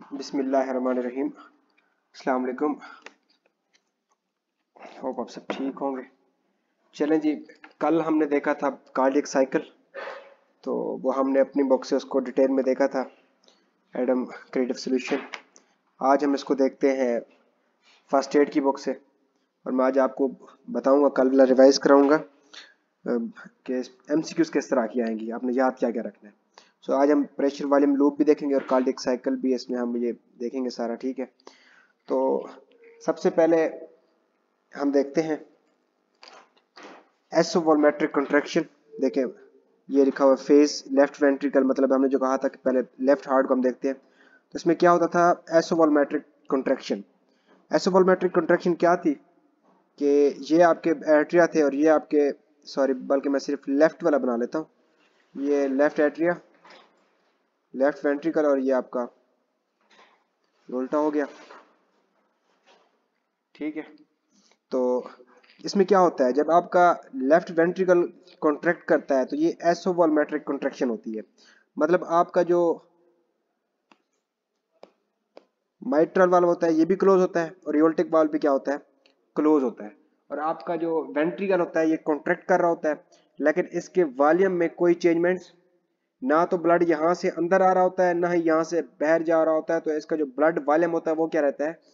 बिस्मिल्लाहिर्रहमानिर्रहीम। अस्सलाम वालेकुम। होप आप सब ठीक होंगे। चलें जी, कल हमने देखा था कार्डियक साइकिल, तो वो हमने अपनी बुक से उसको डिटेल में देखा था, एडम क्रिएटिव सॉल्यूशन। आज हम इसको देखते हैं फर्स्ट एड की बुक से, और मैं आज आपको बताऊंगा, कल वाला रिवाइज कराऊंगा कि एमसीक्यूज किस तरह की आएंगी, आपने याद क्या क्या रखना है। सो आज हम प्रेशर वॉल्यूम लूप भी देखेंगे और कार्डियक साइकिल भी इसमें हम ये देखेंगे सारा, ठीक है। तो सबसे पहले हम देखते हैं एसोवॉल्मेट्रिक कॉन्ट्रैक्शन। देखें, ये लिखा हुआ फेज लेफ्ट वेंट्रिकल, मतलब हमने जो कहा था कि पहले लेफ्ट हार्ट को हम देखते हैं, तो इसमें क्या होता था, एसोवॉल्मेट्रिक कॉन्ट्रैक्शन। एसोवॉल्मेट्रिक कॉन्ट्रैक्शन क्या थी कि ये आपके एट्रिया थे और ये आपके, सॉरी बल्कि मैं सिर्फ लेफ्ट वाला बना लेता हूँ, ये लेफ्ट एट्रिया, लेफ्ट वेंट्रिकल, और ये आपका उल्टा हो गया, ठीक है। तो इसमें क्या होता है, जब आपका लेफ्ट वेंट्रिकल कॉन्ट्रैक्ट करता है तो ये एसोवॉल्मेट्रिक कॉन्ट्रैक्शन होती है। मतलब आपका जो माइट्रल वाल्व होता है ये भी क्लोज होता है, और एओर्टिक वाल्व भी क्या होता है, क्लोज होता है। और आपका जो वेंट्रिकल होता है ये कॉन्ट्रैक्ट कर रहा होता है, लेकिन इसके वॉल्यूम में कोई चेंजमेंट्स, ना तो ब्लड यहाँ से अंदर आ रहा होता है, ना ही यहाँ से बाहर जा रहा होता है। तो इसका जो ब्लड वॉल्यूम होता है वो क्या रहता है,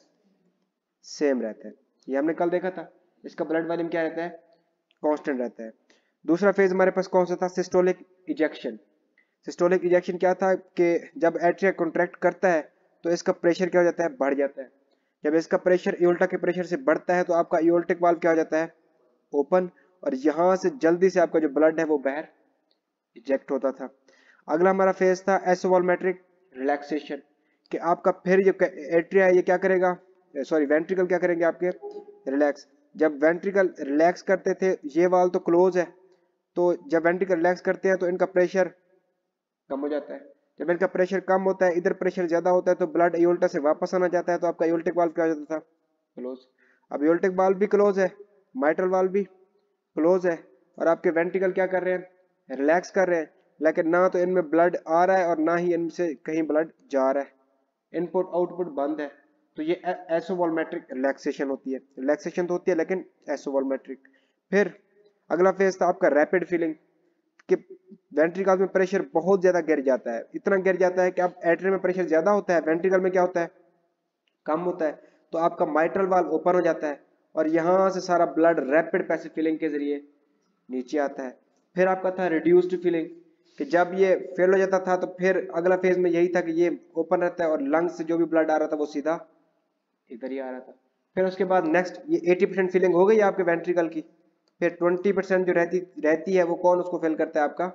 सेम रहता है। ये हमने कल देखा था, इसका ब्लड वॉल्यूम क्या रहता है, कांस्टेंट रहता है। दूसरा फेज हमारे पास कौन सा था, सिस्टोलिक इजेक्शन। सिस्टोलिक इजेक्शन क्या था कि जब एट्रिया कॉन्ट्रैक्ट करता है तो इसका प्रेशर क्या हो जाता है, बढ़ जाता है। जब इसका प्रेशर एओर्टा के प्रेशर से बढ़ता है तो आपका एओर्टिक वाल्व क्या हो जाता है, ओपन, और यहां से जल्दी से आपका जो ब्लड है वो बाहर इजेक्ट होता था। अगला हमारा फेज था एसोवॉल्मेट्रिक रिलैक्सेशन, कि आपका फिर जो एट्रिया है ये क्या करेगा, सॉरी वेंट्रिकल क्या करेंगे आपके, रिलैक्स। जब वेंट्रिकल रिलैक्स करते थे, ये वाल तो क्लोज है, तो जब वेंट्रिकल रिलैक्स करते हैं तो इनका प्रेशर कम हो जाता है। जब इनका प्रेशर कम होता है, इधर प्रेशर ज्यादा होता है, तो ब्लड एओर्टा से वापस आना जाता है, तो आपका एओर्टिक वाल्व क्या हो जाता था, क्लोज। अब एओर्टिक वाल्व भी क्लोज है, माइट्रल वाल्व भी क्लोज है, और आपके वेंट्रिकल क्या कर रहे हैं, रिलैक्स कर रहे हैं, लेकिन ना तो इनमें ब्लड आ रहा है और ना ही इनसे कहीं ब्लड जा रहा है, इनपुट आउटपुट बंद है। तो ये एसोवॉल्मेट्रिक रिलैक्सेशन होती है। रिलैक्सेशन तो होती है लेकिन एसोवॉल्मेट्रिक। फिर अगला फेज था आपका रैपिड फीलिंग, कि वेंट्रिकल में प्रेशर बहुत ज्यादा गिर जाता है, इतना गिर जाता है कि अब एट्रियम में प्रेशर ज्यादा होता है, वेंट्रिकल में क्या होता है, कम होता है। तो आपका माइट्रल वाल्व ओपन हो जाता है और यहां से सारा ब्लड रैपिड पैसिव फीलिंग के जरिए नीचे आता है। फिर आपका था रिड्यूस्ड फीलिंग, कि जब ये फेल हो जाता था तो फिर अगला फेज में यही था कि ये ओपन रहता है और लंग्स से जो भी ब्लड आ रहा था वो सीधा इधर ही आ रहा था। फिर उसके बाद नेक्स्ट ये 80% फीलिंग हो गई आपके वेंट्रिकल की। फिर 20% जो रहती है वो कौन उसको फिल करता है, आपका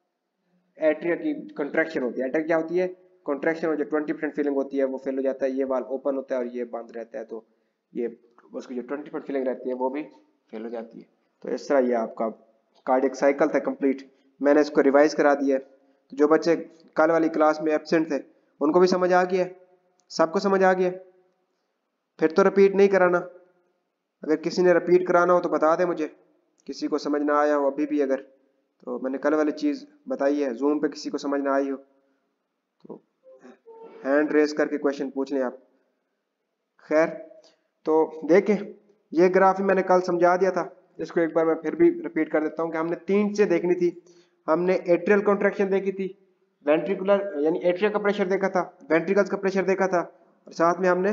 एट्रिया की कंट्रैक्शन होती है। एट्रिया क्या होती है, कंट्रैक्शन, और जो 20% फीलिंग होती है वो फिल हो जाता है, ये वाल ओपन होता है और ये बंद रहता है, तो ये उसकी जो 20% फीलिंग रहती है वो भी फिल हो जाती है। तो इस तरह ये आपका कार्डियक साइकिल था कंप्लीट। मैंने इसको रिवाइज करा दिया है, तो जो बच्चे कल वाली क्लास में एब्सेंट थे उनको भी समझ आ गया, सबको समझ आ गया। फिर तो रिपीट नहीं कराना, अगर किसी ने रिपीट कराना हो तो बता दे मुझे, किसी को समझ ना आया हो अभी भी अगर, तो मैंने कल वाली चीज़ बताई है, जूम पे किसी को समझ ना आई हो तो हैंड रेस करके क्वेश्चन पूछ लें आप। खैर, तो देखें, ये ग्राफ मैंने कल समझा दिया था, इसको एक बार मैं फिर भी रिपीट कर देता हूँ कि हमने 3 चीजें देखनी थी। हमने एट्रियल कॉन्ट्रैक्शन देखी थी, वेंट्रिकुलर यानी एट्रिया का प्रेशर देखा था, वेंट्रिकल्स का प्रेशर देखा था, और साथ में हमने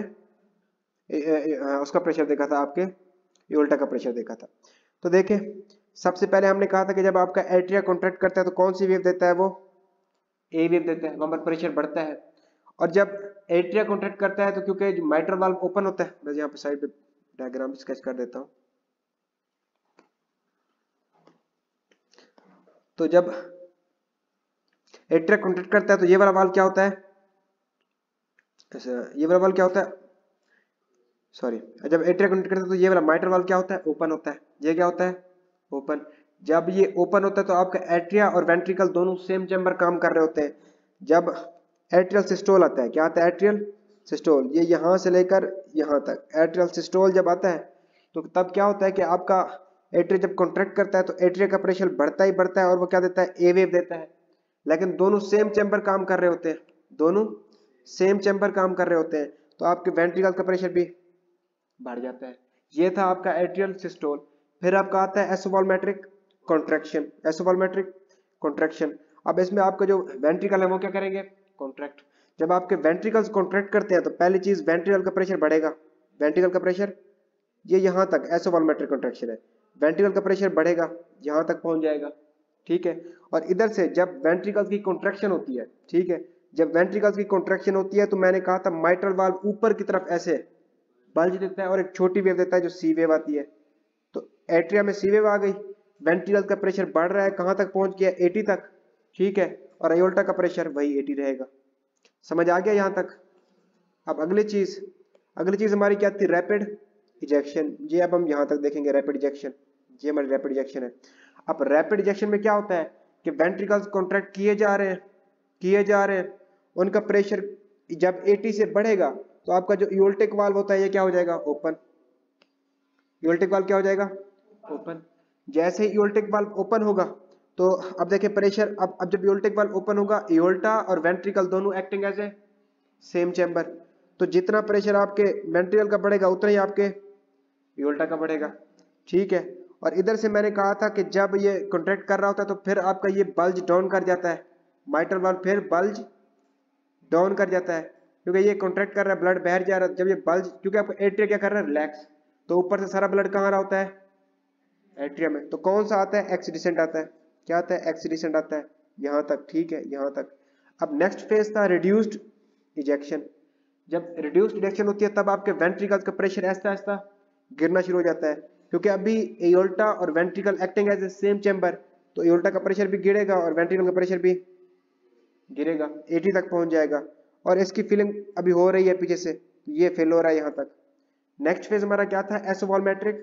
उसका प्रेशर देखा था, आपके एओर्टा का प्रेशर देखा था। तो देखें, सबसे पहले हमने कहा था कि जब आपका एट्रिया कॉन्ट्रैक्ट करता है तो कौन सी वेव देता है, वो ए वेव देता है, वहां पर प्रेशर बढ़ता है। और जब एट्रिया कॉन्ट्रैक्ट करता है तो क्योंकि माइट्रल वाल्व ओपन होता है, मैं यहाँ पे साइड पे डायग्राम स्केच कर देता हूँ। तो जब एट्रिया कॉन्ट्रैक्ट करता है तो ये वाला वाल्व क्या होता है, ये वाला वाल्व क्या होता है, सॉरी, जब एट्रिया कॉन्ट्रैक्ट करता है तो ये वाला माइट्रल वाल्व क्या होता है, ओपन होता है। ये क्या होता है, ओपन। जब ये ओपन होता है तो आपका एट्रिया और वेंट्रिकल दोनों सेम चैम्बर काम कर रहे होते हैं। जब एट्रियल सिस्टोल आता है, क्या आता है, एट्रियल सिस्टोल, ये यहां से लेकर यहां तक एट्रियल सिस्टोल जब आता है तो तब क्या होता है कि आपका एट्रिया जब कॉन्ट्रैक्ट करता है तो एट्रिया का प्रेशर बढ़ता ही बढ़ता है और वो क्या देता है, ए वेव देता है। लेकिन दोनों सेम चैम्बर काम कर रहे होते हैं, दोनों सेम चैम्बर काम कर रहे होते हैं तो आपके वेंट्रिकल का प्रेशर भी बढ़ जाता है। ये था आपका एट्रियल सिस्टोल। फिर आपका आता है एसोवॉल्मेट्रिक कॉन्ट्रैक्शन। एसोवॉल्मेट्रिक कॉन्ट्रैक्शन, अब इसमें आपका जो वेंट्रिकल है वो क्या करेंगे, कॉन्ट्रैक्ट। जब आपके वेंट्रिकल्स कॉन्ट्रैक्ट करते हैं तो पहली चीज वेंट्रिकल का प्रेशर बढ़ेगा। वेंट्रिकल का प्रेशर ये यहां तक एसोवॉल्मेट्रिक कॉन्ट्रैक्शन है, वेंट्रिकल का प्रेशर बढ़ेगा, यहां तक पहुंच जाएगा, ठीक है। और इधर से जब वेंट्रिकल्स की कॉन्ट्रैक्शन होती है, ठीक है, जब वेंट्रिकल्स की कॉन्ट्रैक्शन होती है तो मैंने कहा था माइट्रल वाल्व ऊपर की तरफ ऐसे बल्ज देता है और एक छोटी वेव देता है जो सी वेव आती है। तो एट्रिया में सी वेव आ गई, वेंट्रिकल का प्रेशर बढ़ रहा है, कहां तक पहुंच गया, 80 तक, ठीक है, और अयोल्टा का प्रेशर वही 80 रहेगा। समझ आ गया यहां तक। अब अगली चीज हमारी क्या थी, रैपिड इजेक्शन। ये अब हम यहां तक देखेंगे रैपिड इजेक्शन, ये हमारी रैपिड इजेक्शन है। अब रैपिड इजेक्शन में क्या होता है कि वेंट्रिकल्स कॉन्ट्रैक्ट किए जा रहे हैं, उनका प्रेशर जब 80 से बढ़ेगा तो आपका जो एओल्टिक वाल्व होता है ये क्या हो जाएगा, ओपन। एओल्टिक वाल्व क्या हो जाएगा, ओपन। जैसे ही एओल्टिक वाल्व ओपन होगा तो अब देखिए प्रेशर, अब जब एओल्टिक वाल्व ओपन होगा एओल्टा और वेंट्रिकल दोनों acting as a same chamber, तो जितना प्रेशर आपके वेंट्रिकल का बढ़ेगा उतना ही आपके एओल्टा का बढ़ेगा, ठीक है। और इधर से मैंने कहा था कि जब ये कॉन्ट्रैक्ट कर रहा होता है तो फिर आपका ये बल्ज डाउन कर जाता है, माइट्रल वाल्व फिर बल्ज डाउन कर जाता है क्योंकि ये कॉन्ट्रैक्ट कर रहा है, ब्लड बाहर जा रहा है। जब ये बल्ज, क्योंकि आपका एट्रिया क्या कर रहा है, रिलैक्स, तो ऊपर से सारा ब्लड कहाँ रहा होता है, एट्रिया में। तो कौन सा आता है, एक्सीडेंट आता है। क्या आता है, एक्सीडेंट आता है, यहां तक, ठीक है, यहां तक। अब नेक्स्ट फेज था रिड्यूस्ड इजेक्शन। जब रिड्यूस्ड इजेक्शन होती है तब आपके वेंट्रिकल्स का प्रेशर ऐसा ऐसा गिरना शुरू हो जाता है क्योंकि अभी एओल्टा और ventricle acting as a same chamber, तो एओल्टा का प्रेशर भी गिरेगा और वेंट्रिकल का प्रेशर भी गिरेगा, 80 तक पहुंच जाएगा। और इसकी फीलिंग अभी हो रही है पीछे से, ये फेल हो रहा है यहां तक। नेक्स्ट फेज हमारा क्या था, एसोवॉल्मेट्रिक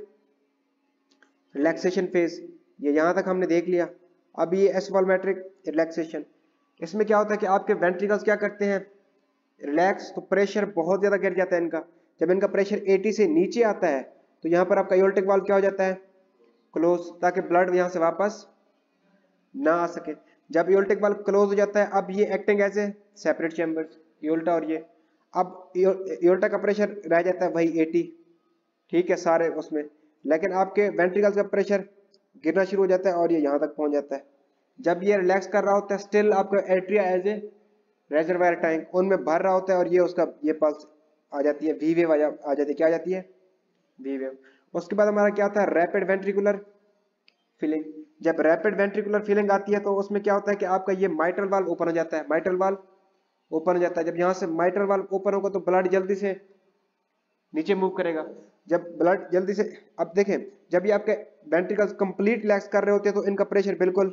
रिलैक्सेशन फेज, ये यहां तक हमने देख लिया। अब ये एसोवॉल्मेट्रिक रिलैक्सेशन, इसमें क्या होता है कि आपके वेंट्रिकल्स क्या करते हैं, रिलैक्स, तो प्रेशर बहुत ज्यादा गिर जाता है इनका। जब इनका प्रेशर 80 से नीचे आता है तो यहाँ पर आपका एओल्टिक वाल्व क्या हो जाता है, क्लोज, ताकि ब्लड यहाँ से वापस ना आ सके। जब एओल्टिक वाल्व क्लोज हो जाता है अब ये acting as a separate chambers, aorta और ये, अब एओल्टा का प्रेशर रह जाता है वही 80, ठीक है, सारे उसमें, लेकिन आपके वेंट्रिकल्स का प्रेशर गिरना शुरू हो जाता है और ये यहाँ तक पहुंच जाता है। जब ये रिलैक्स कर रहा होता है स्टिल आपका atria as a reservoir tank उनमें भर रहा होता है और ये उसका ये पल्स आ जाती है, वी वेव आ जाती है, क्या आ जाती है, वी वेव। उसके बाद हमारा क्या था, रैपिड वेंट्रिकुलर फिलिंग। जब रैपिड वेंट्रिकुलर फिलिंग आती है तो उसमें क्या होता है कि आपका ये माइट्रल वाल्व ओपन हो जाता है, माइट्रल वाल्व ओपन हो जाता है। जब यहाँ से माइट्रल वाल्व ओपन होगा तो ब्लड जल्दी से नीचे मूव करेगा। जब ब्लड जल्दी से, अब देखें जब ये आपके वेंट्रिकल्स कंप्लीट रिलैक्स कर रहे होते हैं तो इनका प्रेशर बिल्कुल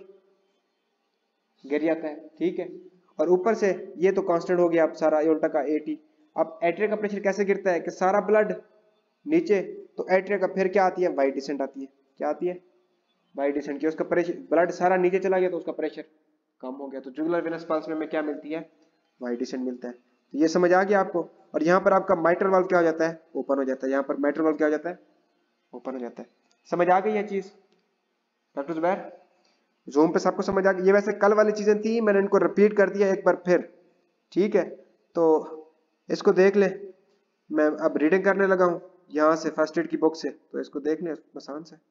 गिर जाता है, ठीक है। और ऊपर से ये तो कांस्टेंट हो गया अब सारा एओल्टा का 80। अब एट्रिया का प्रेशर कैसे गिरता है कि सारा ब्लड नीचे, तो एट्रिया का फिर क्या आती है, वाई डिसेंट आती है। क्या आती है, वाई डिसेंट की, उसका प्रेशर, ब्लड सारा नीचे चला गया तो उसका प्रेशर कम हो गया। तो जुगुलर वेनस पल्स में हमें क्या मिलती है, वाई डिसेंट मिलता है। तो ये समझ आ गया आपको। और यहाँ पर आपका माइट्रल वाल्व क्या हो जाता है, ओपन हो जाता है। यहाँ पर माइट्रल वाल्व क्या हो जाता है, ओपन हो जाता है। समझ आ गई ये चीज डॉक्टर जुबैर, जूम पे सबको समझ आ गई। ये वैसे कल वाली चीजें थी, मैंने इनको रिपीट कर दिया एक बार फिर, ठीक है। तो इसको देख ले, मैं अब रीडिंग करने लगा हूं यहां से फर्स्ट एड की बुक से, तो इसको देख ले आसान से।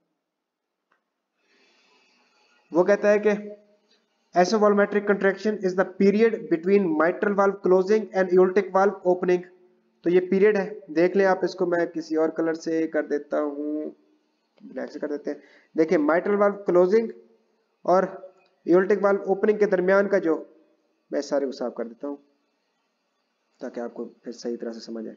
वो कहता है कि isovolumetric contraction is the period between mitral valve closing and aortic valve opening. तो ये पीरियड है, देख लें आप इसको, मैं किसी और कलर से कर देता हूं, ब्लैक से कर देते हैं। देखिए माइट्रल वाल्व क्लोजिंग और एओल्टिक वाल्व ओपनिंग के दरमियान का जो, मैं सारे को साफ कर देता हूं ताकि आपको फिर सही तरह से समझ आए।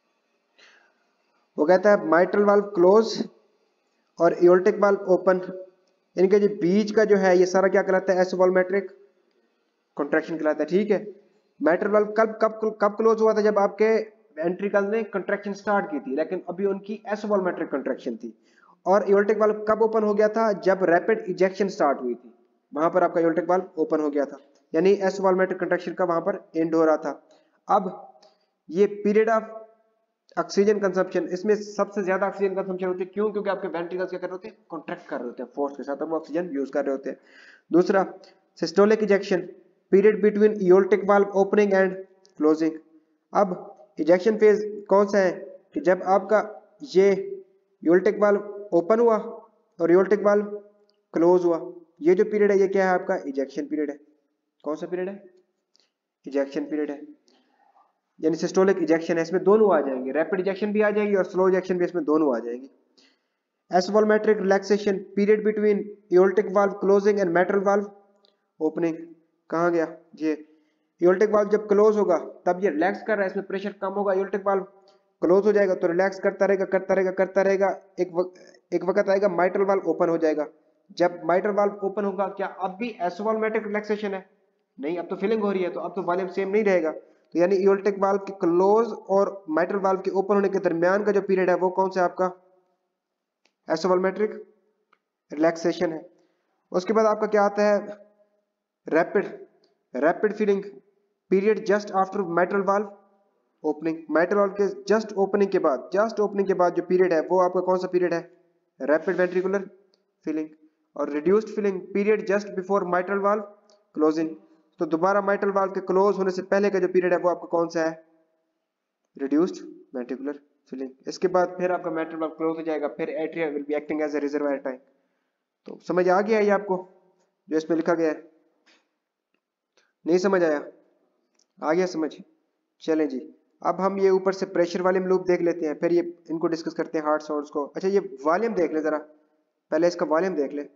वो कहता है माइट्रल वाल्व क्लोज और एओल्टिक वाल्व ओपन, इनके जो बीच का जो है ये सारा क्या कहलाता है, एसोवॉल्मेट्रिक कॉन्ट्रैक्शन कहलाता है, ठीक है। माइट्रल वाल्व कब कब कब क्लोज हुआ था, जब आपके वेंट्रिकल ने कंट्रैक्शन स्टार्ट की थी, लेकिन अभी उनकी एसोवॉल्मेट्रिक कंट्रैक्शन थी। और एओल्टिक वाल्व कब ओपन हो गया था, जब रैपिड इजेक्शन स्टार्ट हुई थी, वहां पर आपका एओल्टिक वाल्व ओपन हो गया था, यानी एसोवॉल्मेट्रिक कंट्रैक्शन का वहां पर एंड हो रहा था। अब ये पीरियड ऑफ ऑक्सीजन कंजम्पशन, इसमें सबसे ज्यादा ऑक्सीजन कंजम्पशन होती है, क्यों, क्योंकि आपके वेंट्रिकल्स क्या कर रहे होते हैं, कॉन्ट्रैक्ट कर रहे होते हैं फोर्स के साथ, वो ऑक्सीजन यूज कर रहे होते हैं। दूसरा systolic ejection, period between aortic valve opening and closing, अब इजेक्शन फेज कौन सा है कि जब आपका ये यूल्टिक वाल्व ओपन हुआ और यूल्टिक वाल्व क्लोज हुआ, ये जो पीरियड है ये क्या है आपका इजेक्शन पीरियड है। कौन सा पीरियड है? इजेक्शन पीरियड है, यानी सिस्टोलिक इजेक्शन है, इसमें दोनों आ जाएंगे, रैपिड इजेक्शन भी आ जाएगी और स्लो इजेक्शन भी इसमें दोनों आ जाएगी। Isovolumetric relaxation period between aortic valve closing and mitral valve opening. कहाँ गया ये? एओर्टिक वाल्व जब क्लोज होगा तब ये रिलैक्स कर रहा है, इसमें प्रेशर कम होगा, एओर्टिक वाल्व क्लोज हो जाएगा तो रिलैक्स करता रहेगा करता रहेगा करता रहेगा, एक वक्त आएगा माइट्रल वाल्व ओपन हो जाएगा। जब माइट्रल वाल्व ओपन होगा क्या अब भी एसवॉल्मेट्रिक रिलैक्सेशन है? नहीं, अब तो फिलिंग हो रही है, तो अब तो वॉल्यूम सेम नहीं रहेगा। तो यानी एओर्टिक वाल्व के क्लोज और माइट्रल वाल्व के ओपन होने के दरमियान का जो पीरियड है वो कौन सा आपका एसोवॉल्मेट्रिक रिलैक्सेशन है। उसके बाद आपका क्या आता है? Rapid filling period just after mitral valve opening. Mitral valve के जस्ट ओपनिंग के बाद जो पीरियड है वो आपका कौन सा पीरियड है? Rapid ventricular filling. और reduced filling period just before mitral valve closing. तो दोबारा माइट्रल वाल्व के क्लोज होने से पहले का जो पीरियड है वो आपका कौन सा है? Reduced ventricular filling. इसके बाद फिर आपका मैट्रल वाल्व क्लोज हो जाएगा, फिर atria will be acting as a reservoir tank. तो समझ आ गया ये आपको जो इसमें लिखा गया है? नहीं समझ आया? आ गया समझ? चलें जी, अब हम ये ऊपर से प्रेशर वॉल्यूम लूप देख लेते हैं, फिर ये इनको डिस्कस करते हैं हार्ड साउंड्स को। अच्छा ये वॉल्यूम देख ले जरा, पहले इसका वॉल्यूम देख ले।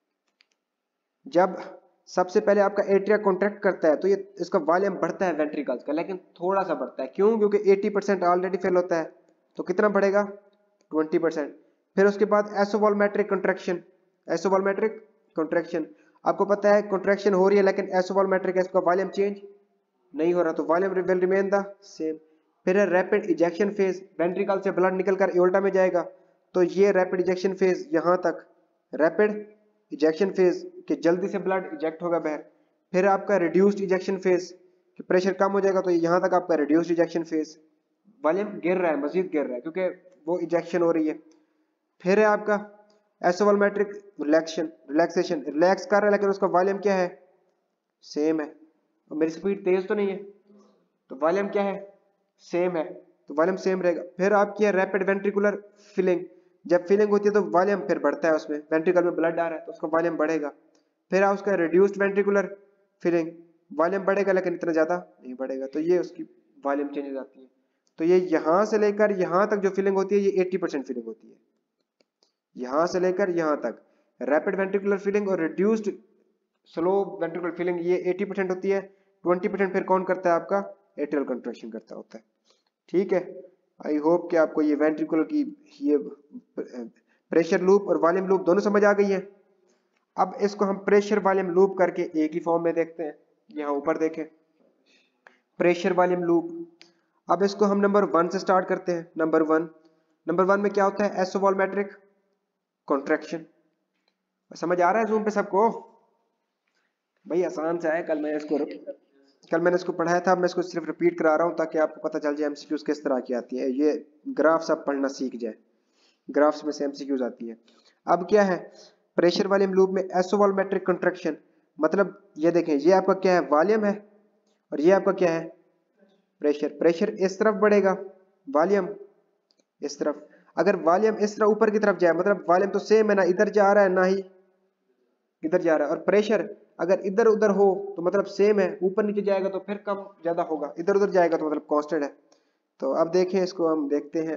जब सबसे पहले आपका एट्रिया कॉन्ट्रैक्ट करता है तो ये इसका वॉल्यूम बढ़ता है वेंट्रिकल्स का, लेकिन थोड़ा सा बढ़ता है। क्यों? क्योंकि 80% ऑलरेडी फिल होता है, तो कितना बढ़ेगा? 20%। फिर उसके बाद एसोवॉल्मेट्रिक कंट्रैक्शन। एसोवॉल्मेट्रिक कंट्रैक्शन, आपको पता है कंट्रैक्शन हो रही है लेकिन एसोवॉल्मेट्रिक इसका वॉल्यूम चेंज नहीं हो रहा, तो volume will remain the same. फिर है रैपिड इजेक्शन फेज, वेंट्रिकल से ब्लड निकलकर एओर्टा में जाएगा, तो ये रैपिड इजेक्शन फेज यहाँ तक रैपिड इजेक्शन फेज कि जल्दी से ब्लड इजेक्ट होगा बाहर। फिर आपका रिड्यूस्ड इजेक्शन फेज कि प्रेशर कम हो जाएगा, तो यहाँ तक आपका रिड्यूस्ड इजेक्शन फेज, वॉल्यूम गिर रहा है, मजीद गिर रहा है क्योंकि वो इजेक्शन हो रही है। फिर है आपका एसोवॉल्मेट्रिक रिलैक्सेशन, रिलैक्स कर रहा है लेकिन उसका वॉल्यूम क्या है? सेम है। और मेरी स्पीड तेज तो नहीं है, तो वॉल्यूम क्या है? सेम है, तो वॉल्यूम सेम रहेगा। फिर आपकी है रैपिड वेंट्रिकुलर फिलिंग, जब फिलिंग होती है तो वॉल्यूम फिर बढ़ता है, उसमें वेंट्रिकल में ब्लड आ रहा है तो उसका वॉल्यूम बढ़ेगा। फिर आप उसका रिड्यूस्ड वेंट्रिकुलर फिलिंग, वॉल्यूम बढ़ेगा लेकिन इतना ज्यादा नहीं बढ़ेगा, तो ये उसकी वॉल्यूम चेंज हो जाती है। तो ये यहां से लेकर यहां तक जो फिलिंग होती है ये 80% फिलिंग होती है, यहां से लेकर यहां तक रैपिड वेंट्रिकुलर फिलिंग और रिड्यूस्ड स्लो वेंट्रिकुलर फिलिंग ये 80% होती है। 20% फिर कौन करता है? आपका एट्रियल कंट्रैक्शन करता होता है। ठीक है, आई होप कि आपको ये वेंट्रिकुलर की ये प्रेशर लूप और वॉल्यूम लूप दोनों समझ आ गई है। अब इसको हम प्रेशर वॉल्यूम लूप करके एक ही फॉर्म में देखते हैं। यहाँ ऊपर देखें प्रेशर वॉल्यूम लूप। अब इसको हम नंबर 1 से स्टार्ट करते हैं। नंबर 1 में क्या होता है? Isovolumetric contraction. समझ आ रहा है जूम पे सबको? भाई आसान सा है, कल मैंने इसको पढ़ाया था, मैं इसको सिर्फ रिपीट करा रहा हूँ ताकि आपको पता चल जाए एमसीक्यूज किस तरह की आती है, ये ग्राफ्स आप पढ़ना सीख जाए, ग्राफ्स में से एमसीक्यूज आती है। अब क्या है प्रेशर वॉल्यूम लूप में? एसोवॉल्मेट्रिक कंट्रैक्शन, मतलब ये देखें ये आपका क्या है? वॉल्यूम है, और ये आपका क्या है? प्रेशर। प्रेशर इस तरफ बढ़ेगा, वॉल्यूम इस तरफ। अगर वॉल्यूम इस तरह ऊपर की तरफ जाए मतलब वॉल्यूम तो सेम है ना, इधर जा रहा है ना ही इधर जा रहा है। और प्रेशर अगर इधर उधर हो तो मतलब सेम है, ऊपर नीचे जाएगा तो फिर कम ज्यादा होगा, इधर उधर जाएगा तो मतलब कांस्टेंट है। तो अब देखें इसको, हम देखते हैं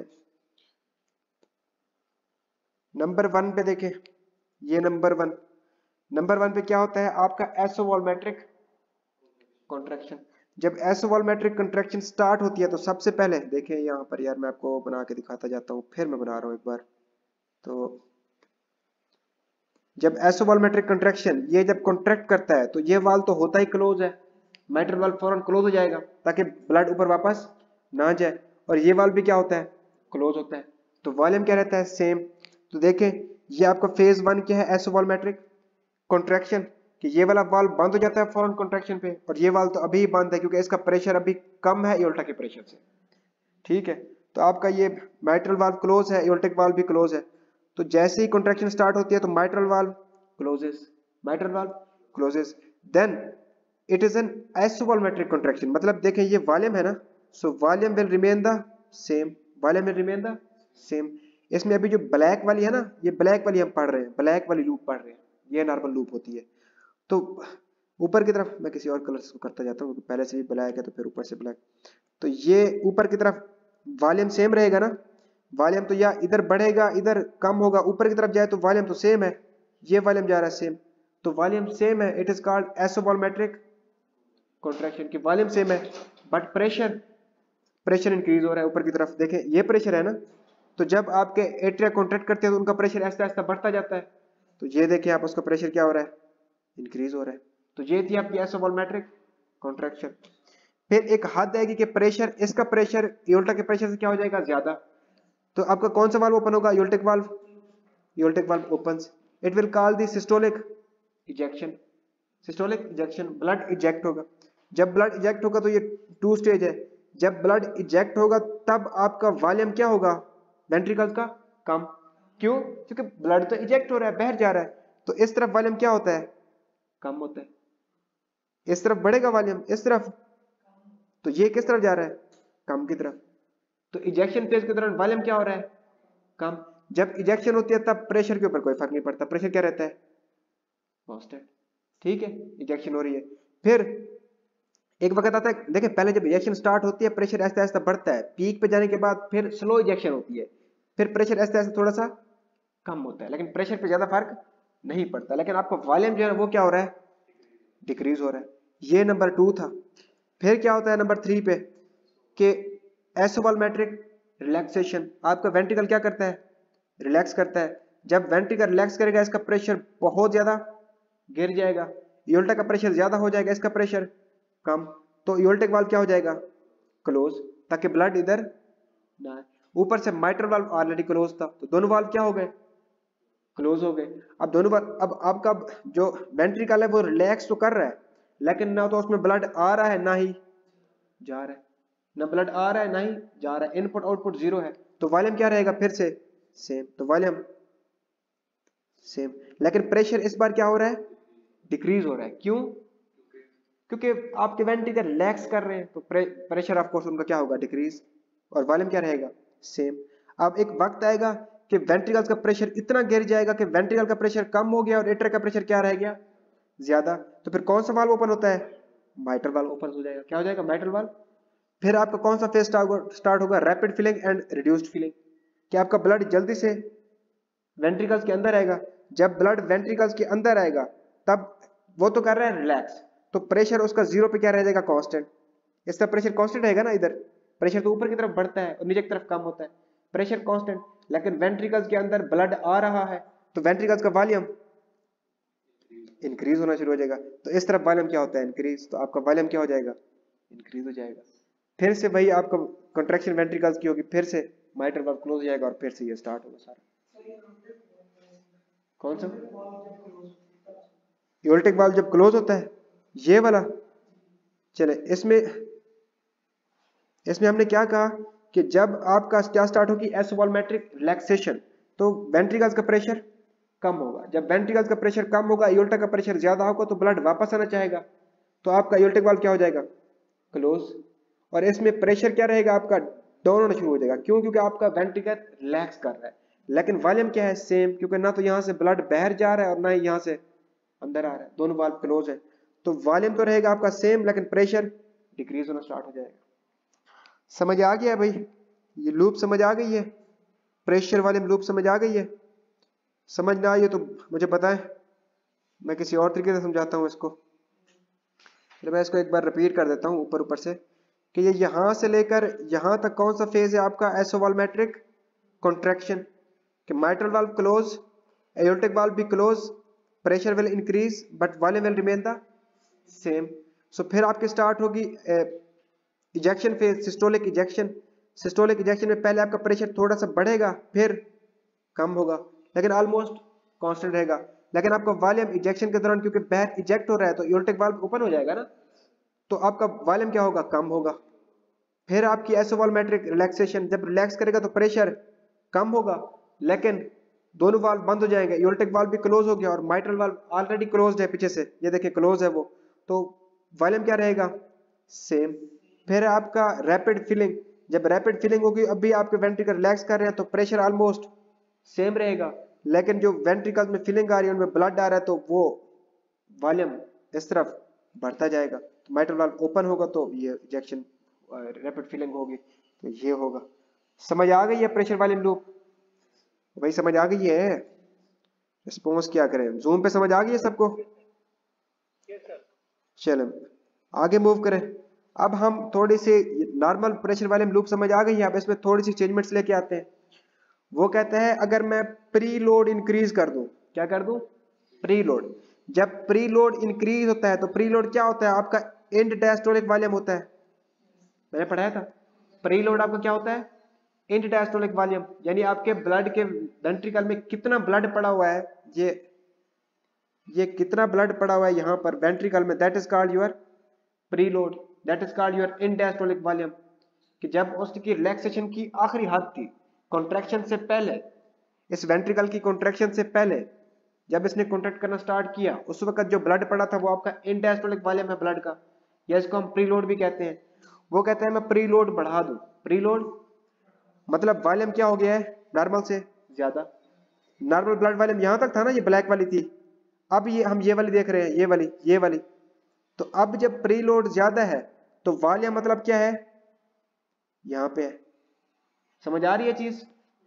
नंबर 1 पे देखें। ये नंबर 1 पे क्या होता है? आपका एसोवॉल्मेट्रिक कॉन्ट्रैक्शन। जब एसोवॉल्मेट्रिक कॉन्ट्रैक्शन स्टार्ट होती है तो सबसे पहले देखें यहाँ पर, यार मैं आपको बना के दिखाता जाता हूँ, फिर मैं बना रहा हूँ एक बार। तो जब एसोवॉल्मेट्रिक कंट्रैक्शन ये जब कॉन्ट्रैक्ट करता है तो ये वाल्व तो होता ही क्लोज है, माइट्रल वाल्व फौरन क्लोज हो जाएगा ताकि ब्लड ऊपर वापस ना जाए। और ये वाल्व भी क्या होता है? क्लोज होता है, तो वॉल्यूम क्या रहता है? सेम। तो देखें ये आपका फेज 1 क्या है? एसोवॉल्मेट्रिक कॉन्ट्रैक्शन, कि ये वाला वाल्व बंद हो जाता है फौरन कॉन्ट्रैक्शन पे, और ये वाल्व तो अभी बंद है क्योंकि इसका प्रेशर अभी कम है एओर्टा के प्रेशर से। ठीक है, तो आपका ये माइट्रल वाल्व क्लोज है, एओर्टिक वाल्व भी क्लोज है। तो जैसे ही कॉन्ट्रैक्शन स्टार्ट होती है तो mitral valve closes, then it is an isovolumetric contraction. मतलब देखें ये वॉल्यूम है ना, so volume will remain the same, volume will remain the same. इसमें अभी जो ब्लैक वाली है ना, ये ब्लैक वाली हम पढ़ रहे हैं, ब्लैक वाली लूप पढ़ रहे हैं, ये नॉर्मल लूप होती है। तो ऊपर की तरफ मैं किसी और कलर से करता जाता हूँ क्योंकि पहले से भी ब्लैक है तो फिर ऊपर से ब्लैक। तो ये ऊपर की तरफ वॉल्यूम सेम रहेगा ना, वॉल्यूम तो या इधर बढ़ेगा इधर कम होगा, ऊपर की तरफ जाए तो वॉल्यूम तो सेम है, ये वॉल्यूम जा रहा है सेम, तो वॉल्यूम सेम है, it is called isovolumetric contraction की वॉल्यूम सेम है बट प्रेशर इंक्रीज हो रहा है ऊपर की तरफ। देखें ये प्रेशर है ना, तो जब आपके एट्रिया कॉन्ट्रैक्ट करते हैं तो उनका प्रेशर ऐसा ऐसा बढ़ता जाता है, तो ये देखिए आप उसका प्रेशर क्या हो रहा है, इंक्रीज हो रहा है। तो ये थी आपकी एसोवॉल्यूमेट्रिक कॉन्ट्रैक्शन। फिर एक हद आएगी कि प्रेशर, इसका प्रेशर एओर्टा के प्रेशर से क्या हो जाएगा, ज्यादा, तो आपका कौन सा वाल्व ओपन होगा, aortic valve, aortic valve opens, it will call the systolic ejection, systolic ejection, blood eject होगा। जब ब्लड इजेक्ट होगा तो ये टू स्टेज है, जब ब्लड इजेक्ट होगा तब आपका वॉल्यूम क्या होगा वेंट्रिकल्स का, कम, क्यों, क्योंकि ब्लड तो इजेक्ट हो रहा है, बाहर जा रहा है, तो इस तरफ वॉल्यूम क्या होता है, कम होता है, इस तरफ बढ़ेगा वॉल्यूम, इस तरफ, तो ये किस तरफ जा रहा है, कम की तरफ, तो इजेक्शन फेज के दौरान वॉल्यूम क्या हो रहा है, कम। जब इजेक्शन होती है तब प्रेशर के ऊपर कोई फर्क नहीं पड़ता, प्रेशर क्या रहता है, कांस्टेंट, ठीक है, इजेक्शन हो रही है। फिर एक वक्त आता है, देखिए पहले जब इजेक्शन स्टार्ट होती है प्रेशर ऐसा ऐसा बढ़ता है, पीक पे जाने के बाद फिर स्लो इजेक्शन होती है, फिर प्रेशर ऐसा ऐसा थोड़ा सा कम होता है, लेकिन प्रेशर पे ज्यादा फर्क नहीं पड़ता, लेकिन आपका वॉल्यूम जो है वो क्या हो रहा है, डिक्रीज हो रहा है। ये नंबर 2 था। फिर क्या होता है नंबर 3 पे कि एसोवॉल्यूमेट्रिक रिलैक्सेशन, आपका वेंट्रिकल क्या करता है, रिलैक्स करता है। जब वेंट्रिकल रिलैक्स करेगा इसका प्रेशर बहुत ज्यादा गिर जाएगा, एओर्टा का प्रेशर ज्यादा हो जाएगा, इसका प्रेशर कम, तो एओर्टिक वाल्व क्या हो जाएगा, क्लोज, ताकि ब्लड इधर ना आए। ऊपर से माइट्रल वाल्व ऑलरेडी क्लोज था, तो दोनों वाल्व क्या हो गए, क्लोज हो गए। अब दोनों वाल्व, अब आपका जो वेंट्रिकल है वो रिलैक्स तो कर रहा है, लेकिन ना तो उसमें ब्लड आ रहा है ना ही जा रहा है, ना ब्लड आ रहा है ना ही जा रहा है, इनपुट आउटपुट जीरो है, तो वॉल्यूम क्या रहेगा फिर से सेम, तो वॉल्यूम सेम, लेकिन प्रेशर इस बार क्या हो रहा है, डिक्रीज हो रहा है, क्यों, क्योंकि आपके वेंट्रिकल रिलैक्स कर रहे हैं, तो प्रेशर ऑफ कोर्स उनका क्या होगा, डिक्रीज, और वॉल्यूम क्या रहेगा, सेम। अब एक वक्त आएगा कि वेंट्रिकल्स का प्रेशर इतना गिर जाएगा कि वेंट्रिकल का प्रेशर कम हो गया और एट्रिया का प्रेशर क्या रह गया, ज्यादा, तो फिर कौन सा वाल्व ओपन होता है, माइट्रल वाल्व ओपन हो जाएगा, क्या हो जाएगा, माइट्रल वाल्व। फिर आपका कौन सा फेज स्टार्ट होगा, rapid filling and reduced filling, कि आपका ब्लड जल्दी से वेंट्रिकल्स के अंदर आएगा। जब ब्लड वेंट्रिकल्स के अंदर आएगा तब वो तो कर रहा है रिलैक्स, तो प्रेशर उसका जीरो पे क्या रह जाएगा, कांस्टेंट, इसका प्रेशर कांस्टेंट रहेगा ना, इधर प्रेशर तो ऊपर की तरफ बढ़ता है और नीचे की तरफ कम होता है, प्रेशर कांस्टेंट, लेकिन वेंट्रिकल्स के अंदर ब्लड आ रहा है तो वेंट्रिकल्स का वॉल्यूम इंक्रीज होना शुरू हो जाएगा, तो इस तरफ वॉल्यूम क्या होता है, इंक्रीज, तो आपका वॉल्यूम क्या हो जाएगा, इंक्रीज हो जाएगा। फिर से वही आपका कंट्रैक्शन वेंट्रिकल्स की होगी, फिर से माइट्रल वाल्व क्लोज हो जाएगा और फिर से ये स्टार्ट होगा सारा। कौन सा, एओर्टिक वाल्व जब क्लोज होता है, ये वाला, चले इसमें हमने क्या कहा कि जब आपका क्या स्टार्ट होगी, एसोवॉल्यूमेट्रिक रिलैक्सेशन, तो वेंट्रिकल्स का प्रेशर कम होगा, जब वेंट्रिकल्स का प्रेशर कम होगा एओर्टा का प्रेशर ज्यादा होगा तो ब्लड वापस आना चाहेगा, तो आपका एओर्टिक वाल्व क्या हो जाएगा, क्लोज, और इसमें प्रेशर क्या रहेगा, आपका डाउन होना शुरू हो जाएगा, क्यों, क्योंकि आपका वेंट्रिकल रिलैक्स कर रहा है, लेकिन वॉल्यूम क्या है, सेम, क्योंकि ना तो यहां से ब्लड बाहर जा रहा है और ना ही यहां से अंदर आ रहा है, दोनों वाल्व क्लोज है, तो वॉल्यूम तो रहेगा आपका सेम लेकिन प्रेशर डिक्रीज होना स्टार्ट हो जाएगा। समझ आ गया भाई, ये लूप समझ आ गई है, प्रेशर वॉल्यूम लूप समझ आ गई है। समझ ना आई तो मुझे बताएं, मैं किसी और तरीके से समझाता हूँ इसको। चलो मैं इसको एक बार रिपीट कर देता हूँ ऊपर ऊपर से कि ये यहां से लेकर यहां तक कौन सा फेज है आपका, एसोवॉल्यूमेट्रिक कॉन्ट्रैक्शन, कि mitral valve close, aortic valve भी close, pressure will increase but volume will remain the same. So फिर आपकी स्टार्ट होगी ejection phase, systolic ejection. Systolic ejection में पहले आपका प्रेशर थोड़ा सा बढ़ेगा फिर कम होगा, लेकिन ऑलमोस्ट कांस्टेंट रहेगा, लेकिन आपका वॉल्यूम इजेक्शन के दौरान क्योंकि बाहर इजेक्ट हो रहा है तो एओर्टिक वाल्व ओपन हो जाएगा ना, तो आपका वॉल्यूम क्या होगा, कम होगा। फिर आपकी एसोवॉल्यूमेट्रिक रिलैक्सेशन, जब रिलैक्स करेगा तो प्रेशर कम होगा, लेकिन दोनों वाल्व बंद हो जाएंगे, एओर्टिक वाल्व भी क्लोज हो गया और माइट्रल वाल्व ऑलरेडी क्लोज्ड है पीछे से, ये देखिए क्लोज है वो, तो वॉल्यूम क्या रहेगा, सेम। फिर आपका रैपिड फिलिंग, जब रैपिड फिलिंग होगी अब भी आपके वेंट्रिकल रिलैक्स कर रहे हैं तो प्रेशर ऑलमोस्ट सेम रहेगा, लेकिन जो वेंट्रिकल में फिलिंग आ रही है उनमें ब्लड आ रहा है तो वो वॉल्यूम इस तरफ बढ़ता जाएगा। तो माइट्रल वाल्व ओपन होगा तो ये इजेक्शन रैपिड फिलिंग होगी, तो ये होगा। समझ आ गई है प्रेशर वॉल्यूम लूप? भाई समझ आ गई है? रिस्पॉन्स क्या करें, जूम पे समझ आ गई है सबको? चलें आगे मूव करें। अब हम थोड़ी सी नॉर्मल प्रेशर वॉल्यूम लूप समझ आ गई है, अब इसमें थोड़ी सी चेंजमेंट्स लेके आते हैं। वो कहते हैं अगर मैं प्री लोड इंक्रीज कर दूं, क्या कर दूं? Preload. जब प्री लोड इंक्रीज होता है तो प्री लोड क्या होता है? आपका एंड डायस्टोलिक वॉल्यूम होता है, मैंने पढ़ाया था। प्री लोड आपका क्या होता है? एंड डायस्टोलिक वॉल्यूम, यानी आपके ब्लड के वेंट्रिकल में कितना ब्लड पड़ा हुआ है, ये कितना ब्लड पड़ा हुआ है यहाँ पर वेंट्रिकल में, that is called your preload, that is called your end diastolic volume. कि जब उसकी रिलैक्सेशन की आखिरी हद थी, कॉन्ट्रैक्शन से पहले, इस वेंट्रिकल की कॉन्ट्रैक्शन से पहले जब इसने कॉन्ट्रैक्ट करना स्टार्ट किया, उस वक्त जो ब्लड पड़ा था वो आपका एंड डायस्टोलिक वॉल्यूम है ब्लड का, या इसको हम प्री लोड भी कहते हैं। वो कहते हैं मैं प्री लोड बढ़ा दूं। प्री लोड मतलब वॉल्यूम क्या हो गया है? नॉर्मल से ज्यादा। नॉर्मल ब्लड वॉल्यूम यहां तक था ना, ये ब्लैक वाली थी, अब ये हम ये वाली देख रहे हैं, ये वाली। तो अब जब प्री लोड ज्यादा है तो वॉल्यूम मतलब क्या है? यहाँ पे है। समझ आ रही है चीज?